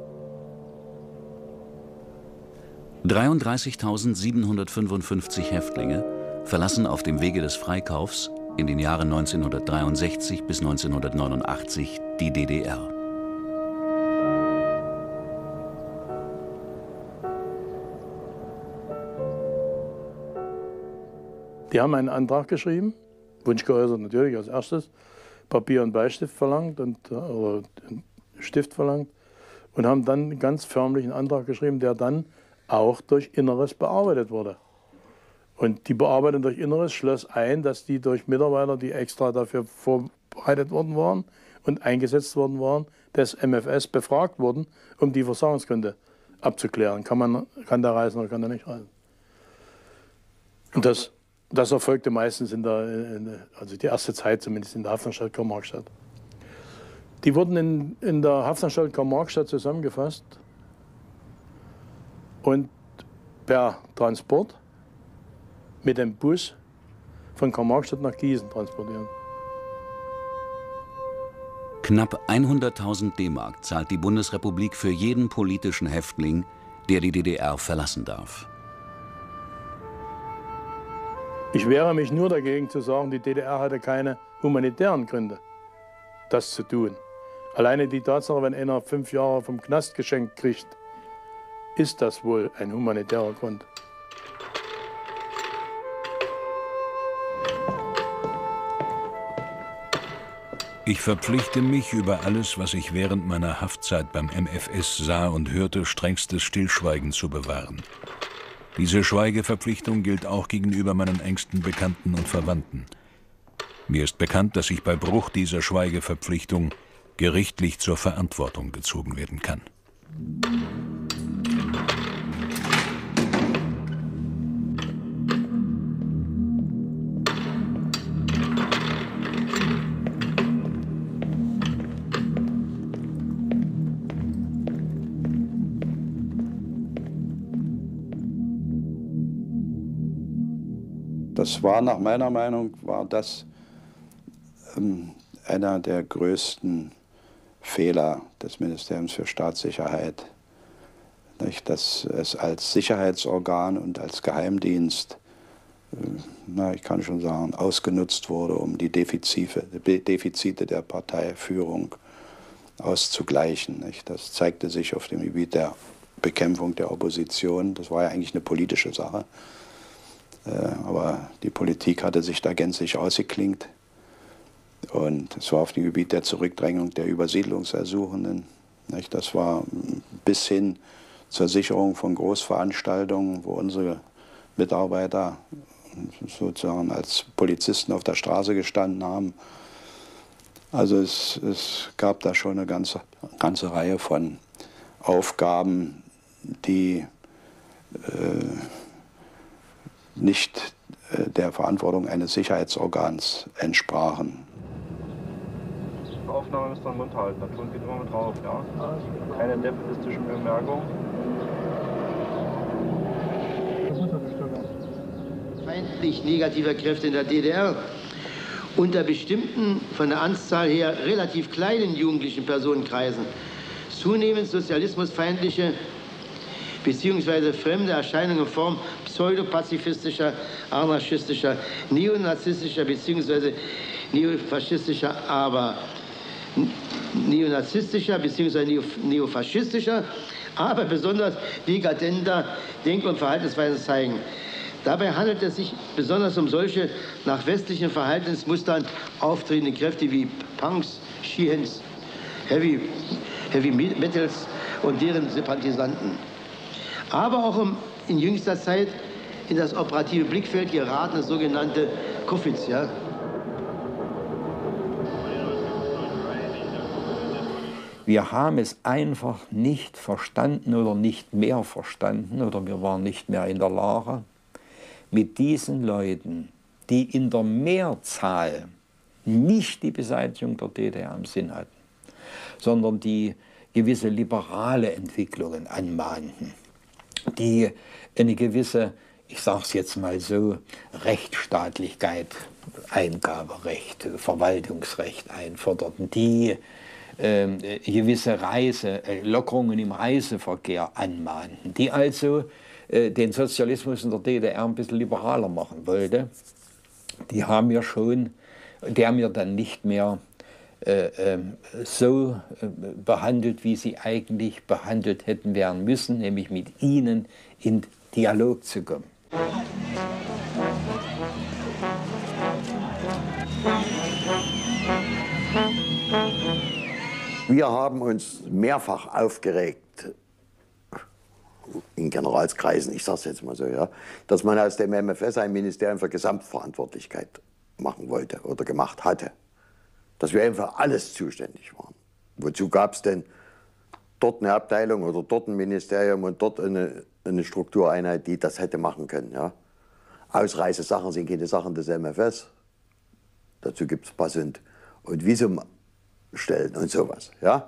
C: dreiunddreißigtausendsiebenhundertfünfundfünfzig Häftlinge verlassen auf dem Wege des Freikaufs in den Jahren neunzehnhundertdreiundsechzig bis neunzehnhundertneunundachtzig die D D R.
F: Die haben einen Antrag geschrieben, Wunsch geäußert natürlich als erstes, Papier und Bleistift verlangt und, oder Stift verlangt und haben dann einen ganz förmlichen Antrag geschrieben, der dann auch durch Inneres bearbeitet wurde. Und die Bearbeitung durch Inneres schloss ein, dass die durch Mitarbeiter, die extra dafür vorbereitet worden waren und eingesetzt worden waren, des M F S befragt wurden, um die Versagensgründe abzuklären. Kann, man, kann der reisen oder kann der nicht reisen? Und das Das erfolgte meistens in der, in der, also die erste Zeit zumindest in der Haftanstalt Karl-Marx-Stadt. Die wurden in, in der Haftanstalt Karl-Marx-Stadt zusammengefasst und per Transport mit dem Bus von Karl-Marx-Stadt nach Gießen transportiert.
C: Knapp hunderttausend D-Mark zahlt die Bundesrepublik für jeden politischen Häftling, der die D D R verlassen darf.
F: Ich wehre mich nur dagegen zu sagen, die D D R hatte keine humanitären Gründe, das zu tun. Alleine die Tatsache, wenn einer fünf Jahre vom Knast geschenkt kriegt, ist das wohl ein humanitärer Grund.
L: Ich verpflichte mich, über alles, was ich während meiner Haftzeit beim M F S sah und hörte, strengstes Stillschweigen zu bewahren. Diese Schweigeverpflichtung gilt auch gegenüber meinen engsten Bekannten und Verwandten. Mir ist bekannt, dass ich bei Bruch dieser Schweigeverpflichtung gerichtlich zur Verantwortung gezogen werden kann.
D: Das war nach meiner Meinung, war das ähm, einer der größten Fehler des Ministeriums für Staatssicherheit, nicht, dass es als Sicherheitsorgan und als Geheimdienst, äh, na, ich kann schon sagen, ausgenutzt wurde, um die Defizite, Defizite der Parteiführung auszugleichen. Nicht. Das zeigte sich auf dem Gebiet der Bekämpfung der Opposition. Das war ja eigentlich eine politische Sache. Aber die Politik hatte sich da gänzlich ausgeklinkt. Und es war auf dem Gebiet der Zurückdrängung der Übersiedlungsersuchenden. Das war bis hin zur Sicherung von Großveranstaltungen, wo unsere Mitarbeiter sozusagen als Polizisten auf der Straße gestanden haben. Also es, es gab da schon eine ganze, ganze Reihe von Aufgaben, die äh, nicht äh, der Verantwortung eines Sicherheitsorgans entsprachen.
N: Die Aufnahme müsst ihr im Mund halten, der Ton geht immer mit drauf, ja? Keine defetistischen Bemerkungen.
I: vermeintlich negativer Kräfte in der D D R unter bestimmten, von der Anzahl her relativ kleinen jugendlichen Personenkreisen zunehmend sozialismusfeindliche bzw. fremde Erscheinungen in Form pseudopazifistischer, anarchistischer, neonazistischer bzw. neofaschistischer, aber neonazistischer bzw. neofaschistischer, aber besonders dekadenter Denk- und Verhaltensweisen zeigen. Dabei handelt es sich besonders um solche nach westlichen Verhaltensmustern auftretende Kräfte wie Punks, Sheehans, Heavy, Heavy Metals und deren Sympathisanten. Aber auch um in jüngster Zeit in das operative Blickfeld geratene sogenannte Koffiz, ja.
B: Wir haben es einfach nicht verstanden oder nicht mehr verstanden oder wir waren nicht mehr in der Lage, mit diesen Leuten, die in der Mehrzahl nicht die Beseitigung der D D R im Sinn hatten, sondern die gewisse liberale Entwicklungen anmahnten, die eine gewisse, ich sage es jetzt mal so, Rechtsstaatlichkeit, Eingaberecht, Verwaltungsrecht einforderten, die äh, gewisse Reise, äh, Lockerungen im Reiseverkehr anmahnten, die also äh, den Sozialismus in der D D R ein bisschen liberaler machen wollte, die haben wir schon, die haben wir dann nicht mehr äh, äh, so äh, behandelt, wie sie eigentlich behandelt hätten werden müssen, nämlich mit ihnen in Dialog zu kommen.
P: Wir haben uns mehrfach aufgeregt, in Generalskreisen, ich sage es jetzt mal so, ja, dass man aus dem M F S ein Ministerium für Gesamtverantwortlichkeit machen wollte oder gemacht hatte. Dass wir einfach alles zuständig waren. Wozu gab es denn dort eine Abteilung oder dort ein Ministerium und dort eine, eine Struktureinheit, die das hätte machen können? Ja? Ausreisesachen sind keine Sachen des M F S. Dazu gibt es Pass- und, und Visumstellen und sowas. Ja?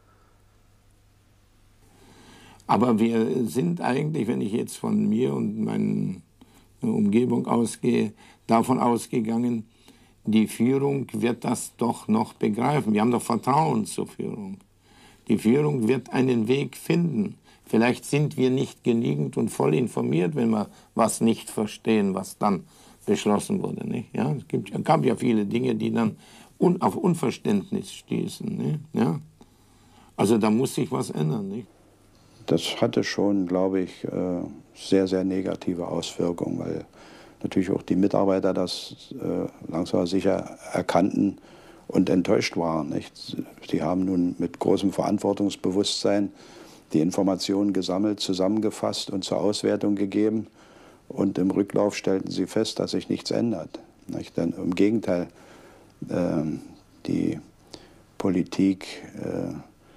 O: Aber wir sind eigentlich, wenn ich jetzt von mir und meiner Umgebung ausgehe, davon ausgegangen, die Führung wird das doch noch begreifen. Wir haben doch Vertrauen zur Führung. Die Führung wird einen Weg finden. Vielleicht sind wir nicht genügend und voll informiert, wenn wir was nicht verstehen, was dann beschlossen wurde. Nicht? Ja, es gibt, es gab ja viele Dinge, die dann un, auf Unverständnis stießen. Nicht? Ja? Also da muss sich was ändern. Nicht?
D: Das hatte schon, glaube ich, sehr, sehr negative Auswirkungen, weil natürlich auch die Mitarbeiter das langsam sicher erkannten und enttäuscht waren. Nicht? Sie haben nun mit großem Verantwortungsbewusstsein die Informationen gesammelt, zusammengefasst und zur Auswertung gegeben. Und im Rücklauf stellten sie fest, dass sich nichts ändert. Nicht? Denn im Gegenteil, äh, die Politik, äh,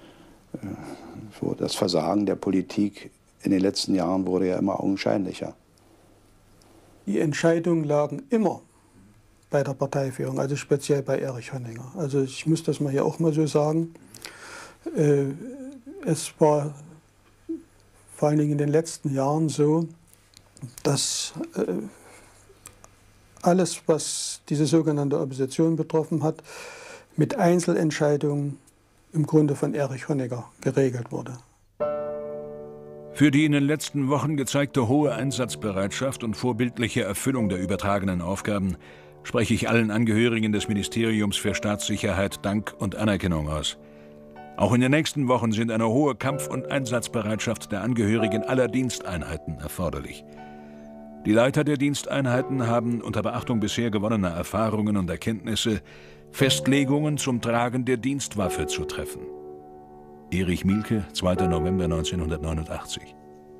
D: das Versagen der Politik in den letzten Jahren wurde ja immer augenscheinlicher.
E: Die Entscheidungen lagen immer bei der Parteiführung, also speziell bei Erich Honecker. Also ich muss das mal hier auch mal so sagen. Äh, es war vor allen Dingen in den letzten Jahren so, dass äh, alles, was diese sogenannte Opposition betroffen hat, mit Einzelentscheidungen im Grunde von Erich Honecker geregelt wurde.
L: Für die in den letzten Wochen gezeigte hohe Einsatzbereitschaft und vorbildliche Erfüllung der übertragenen Aufgaben spreche ich allen Angehörigen des Ministeriums für Staatssicherheit Dank und Anerkennung aus. Auch in den nächsten Wochen sind eine hohe Kampf- und Einsatzbereitschaft der Angehörigen aller Diensteinheiten erforderlich. Die Leiter der Diensteinheiten haben unter Beachtung bisher gewonnener Erfahrungen und Erkenntnisse Festlegungen zum Tragen der Dienstwaffe zu treffen. Erich Mielke, zweiter November neunzehnhundertneunundachtzig.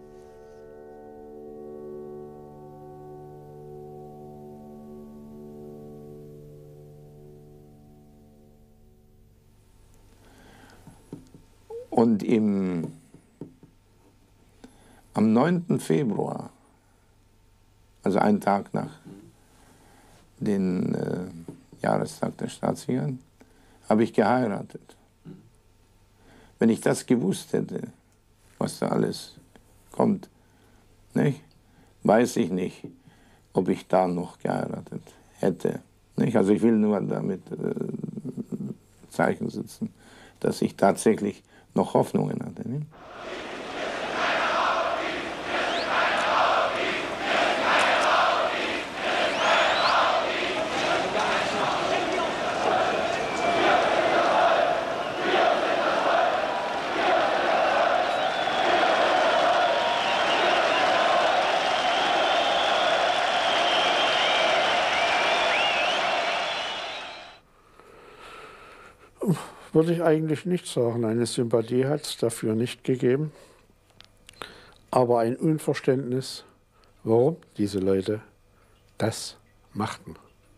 O: Und im, am neunten Februar, also einen Tag nach dem äh, Jahrestag der Staatssicherheit, habe ich geheiratet. Wenn ich das gewusst hätte, was da alles kommt, nicht, weiß ich nicht, ob ich da noch geheiratet hätte. Nicht? Also ich will nur damit äh, Zeichen setzen, dass ich tatsächlich noch Hoffnungen hatte. Nicht?
T: Würde ich eigentlich nicht sagen. Eine Sympathie hat es dafür nicht gegeben, aber ein Unverständnis, warum diese Leute das machten.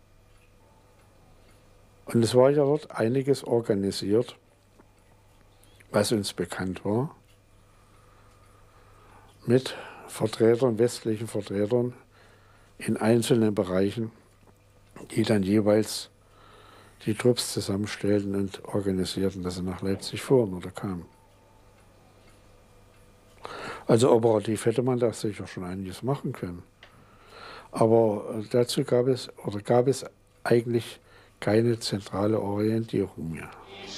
T: Und es war ja dort einiges organisiert, was uns bekannt war, mit Vertretern, westlichen Vertretern in einzelnen Bereichen, die dann jeweils die Trupps zusammenstellten und organisierten, dass sie nach Leipzig fuhren oder kamen. Also operativ hätte man da sicher schon einiges machen können. Aber dazu gab es, oder gab es eigentlich keine zentrale Orientierung mehr.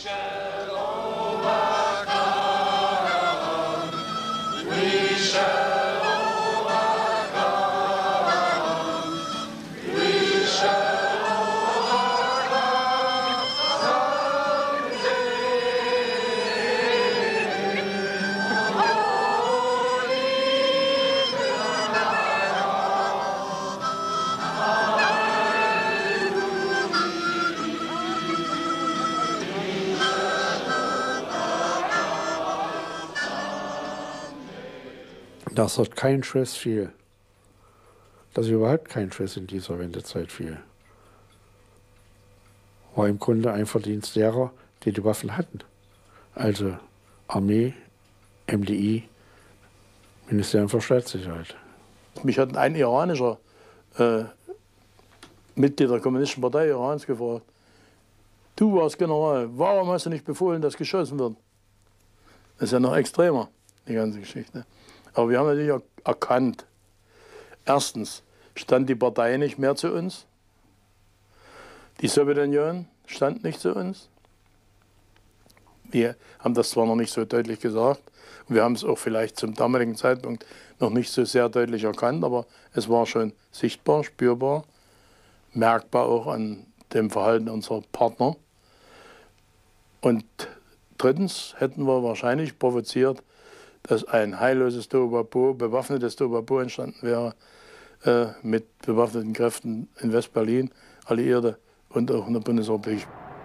T: Dass dort kein Schuss fiel, dass überhaupt kein Schuss in dieser Wendezeit fiel, war im Grunde ein Verdienst derer, die die Waffen hatten. Also Armee, M D I, Ministerium für Staatssicherheit.
F: Mich hat ein iranischer äh, Mitglied der Kommunistischen Partei Irans gefragt, du warst General, warum hast du nicht befohlen, dass geschossen wird? Das ist ja noch extremer, die ganze Geschichte. Aber wir haben natürlich erkannt, erstens stand die Partei nicht mehr zu uns, die Sowjetunion stand nicht zu uns. Wir haben das zwar noch nicht so deutlich gesagt, und wir haben es auch vielleicht zum damaligen Zeitpunkt noch nicht so sehr deutlich erkannt, aber es war schon sichtbar, spürbar, merkbar auch an dem Verhalten unserer Partner. Und drittens hätten wir wahrscheinlich provoziert, dass ein heilloses Tohuwabohu, bewaffnetes Tohuwabohu entstanden wäre, äh, mit bewaffneten Kräften in West-Berlin, Alliierte und auch in der Bundesrepublik.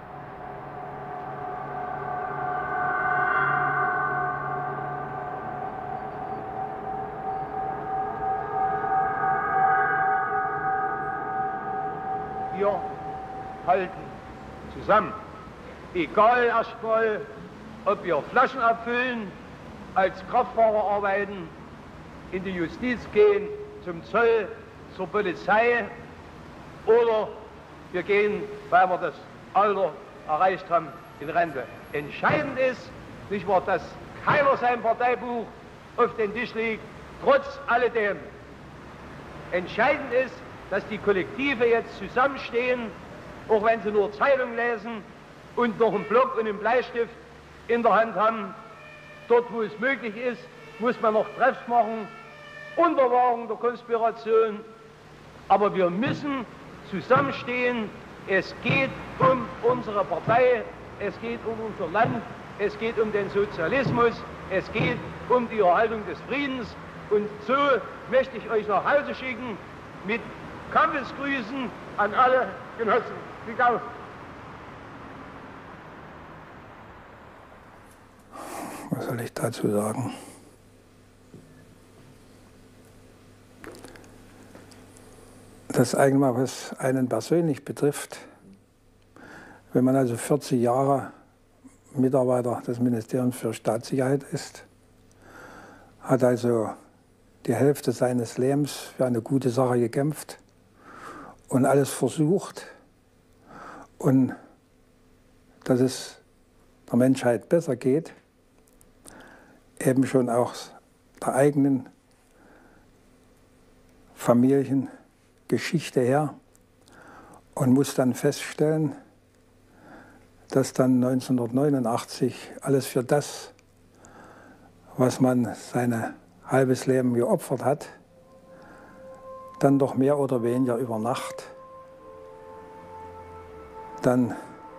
Q: Wir halten zusammen. Egal erstmal, ob wir Flaschen abfüllen, als Kraftfahrer arbeiten, in die Justiz gehen, zum Zoll, zur Polizei oder wir gehen, weil wir das Alter erreicht haben, in Rente. Entscheidend ist, nicht wahr, dass keiner sein Parteibuch auf den Tisch legt, trotz alledem. Entscheidend ist, dass die Kollektive jetzt zusammenstehen, auch wenn sie nur Zeitung lesen und noch einen Block und einen Bleistift in der Hand haben. Dort, wo es möglich ist, muss man noch Treffs machen, unter Wahrung der Konspiration. Aber wir müssen zusammenstehen. Es geht um unsere Partei, es geht um unser Land, es geht um den Sozialismus, es geht um die Erhaltung des Friedens. Und so möchte ich euch nach Hause schicken mit Kampfesgrüßen an alle Genossen. Glück auf!
A: Was soll ich dazu sagen? Das eigentlich mal, was einen persönlich betrifft, wenn man also vierzig Jahre Mitarbeiter des Ministeriums für Staatssicherheit ist, hat also die Hälfte seines Lebens für eine gute Sache gekämpft und alles versucht, und dass es der Menschheit besser geht, eben schon auch der eigenen Familien Geschichte her und muss dann feststellen, dass dann neunzehnhundertneunundachtzig alles für das, was man sein halbes Leben geopfert hat, dann doch mehr oder weniger über Nacht dann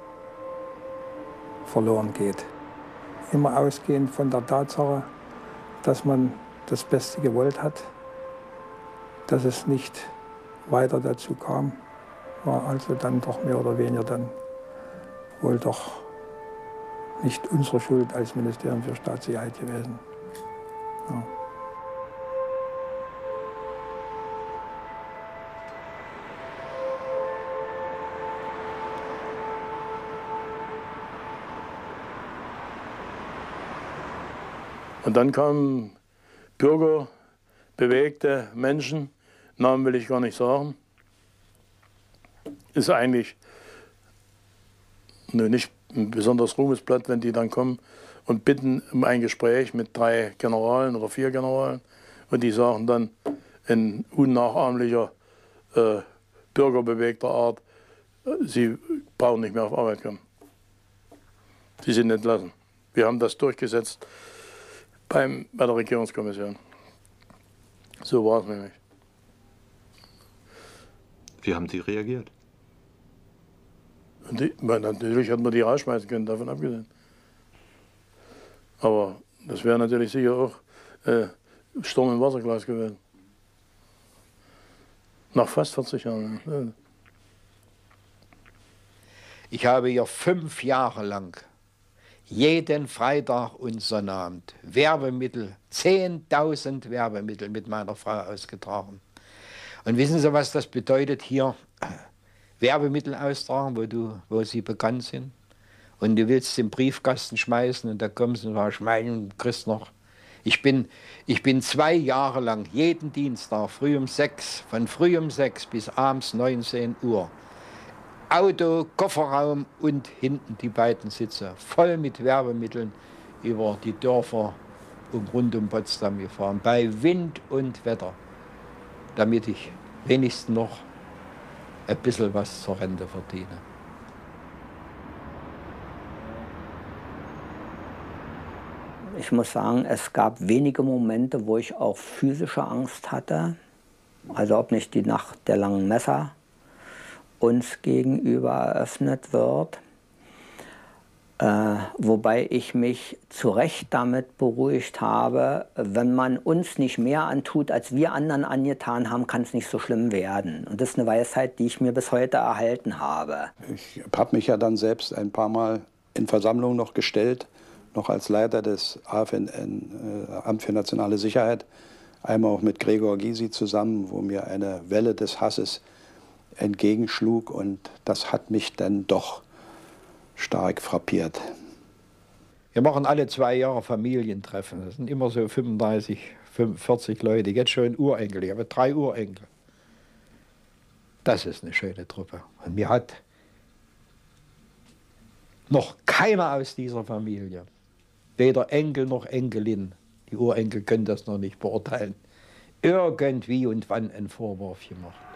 A: verloren geht. Immer ausgehend von der Tatsache, dass man das Beste gewollt hat, dass es nicht weiter dazu kam, war also dann doch mehr oder weniger dann wohl doch nicht unsere Schuld als Ministerium für Staatssicherheit gewesen. Ja.
F: Und dann kamen Bürger, bewegte Menschen, Namen will ich gar nicht sagen. Ist eigentlich ne, nicht ein besonders Ruhmesblatt, wenn die dann kommen und bitten um ein Gespräch mit drei Generalen oder vier Generalen. Und die sagen dann in unnachahmlicher, äh, bürgerbewegter Art, sie brauchen nicht mehr auf Arbeit kommen. Sie sind entlassen. Wir haben das durchgesetzt beim, bei der Regierungskommission. So war es nämlich.
N: Wie haben die reagiert?
F: Und die, natürlich hat man die rausschmeißen können, davon abgesehen. Aber das wäre natürlich sicher auch äh, Sturm im Wasserglas gewesen. Nach fast vierzig Jahren. Ja.
B: Ich habe hier fünf Jahre lang jeden Freitag und Sonnabend Werbemittel, zehntausend Werbemittel mit meiner Frau ausgetragen. Und wissen Sie, was das bedeutet, hier Werbemittel austragen, wo, du, wo sie bekannt sind? Und du willst den Briefkasten schmeißen und da kommst du und sagst, mein, du kriegst noch. Ich bin, ich bin zwei Jahre lang jeden Dienstag früh um sechs, von früh um sechs bis abends neunzehn Uhr, Auto, Kofferraum und hinten die beiden Sitze, voll mit Werbemitteln über die Dörfer um, rund um Potsdam gefahren, bei Wind und Wetter, damit ich wenigstens noch ein bisschen was zur Rente verdiene.
J: Ich muss sagen, es gab wenige Momente, wo ich auch physische Angst hatte. Also ob nicht die Nacht der langen Messer uns gegenüber eröffnet wird. Äh, wobei ich mich zu Recht damit beruhigt habe, wenn man uns nicht mehr antut, als wir anderen angetan haben, kann es nicht so schlimm werden. Und das ist eine Weisheit, die ich mir bis heute erhalten habe.
D: Ich habe mich ja dann selbst ein paar Mal in Versammlungen noch gestellt, noch als Leiter des A F N N, äh, Amt für Nationale Sicherheit, einmal auch mit Gregor Gysi zusammen, wo mir eine Welle des Hasses entgegenschlug, und das hat mich dann doch stark frappiert.
B: Wir machen alle zwei Jahre Familientreffen. Das sind immer so fünfunddreißig, vierzig Leute. Jetzt schon Urenkel. Ich habe drei Urenkel. Das ist eine schöne Truppe. Und mir hat noch keiner aus dieser Familie, weder Enkel noch Enkelin, die Urenkel können das noch nicht beurteilen, irgendwie und wann einen Vorwurf gemacht.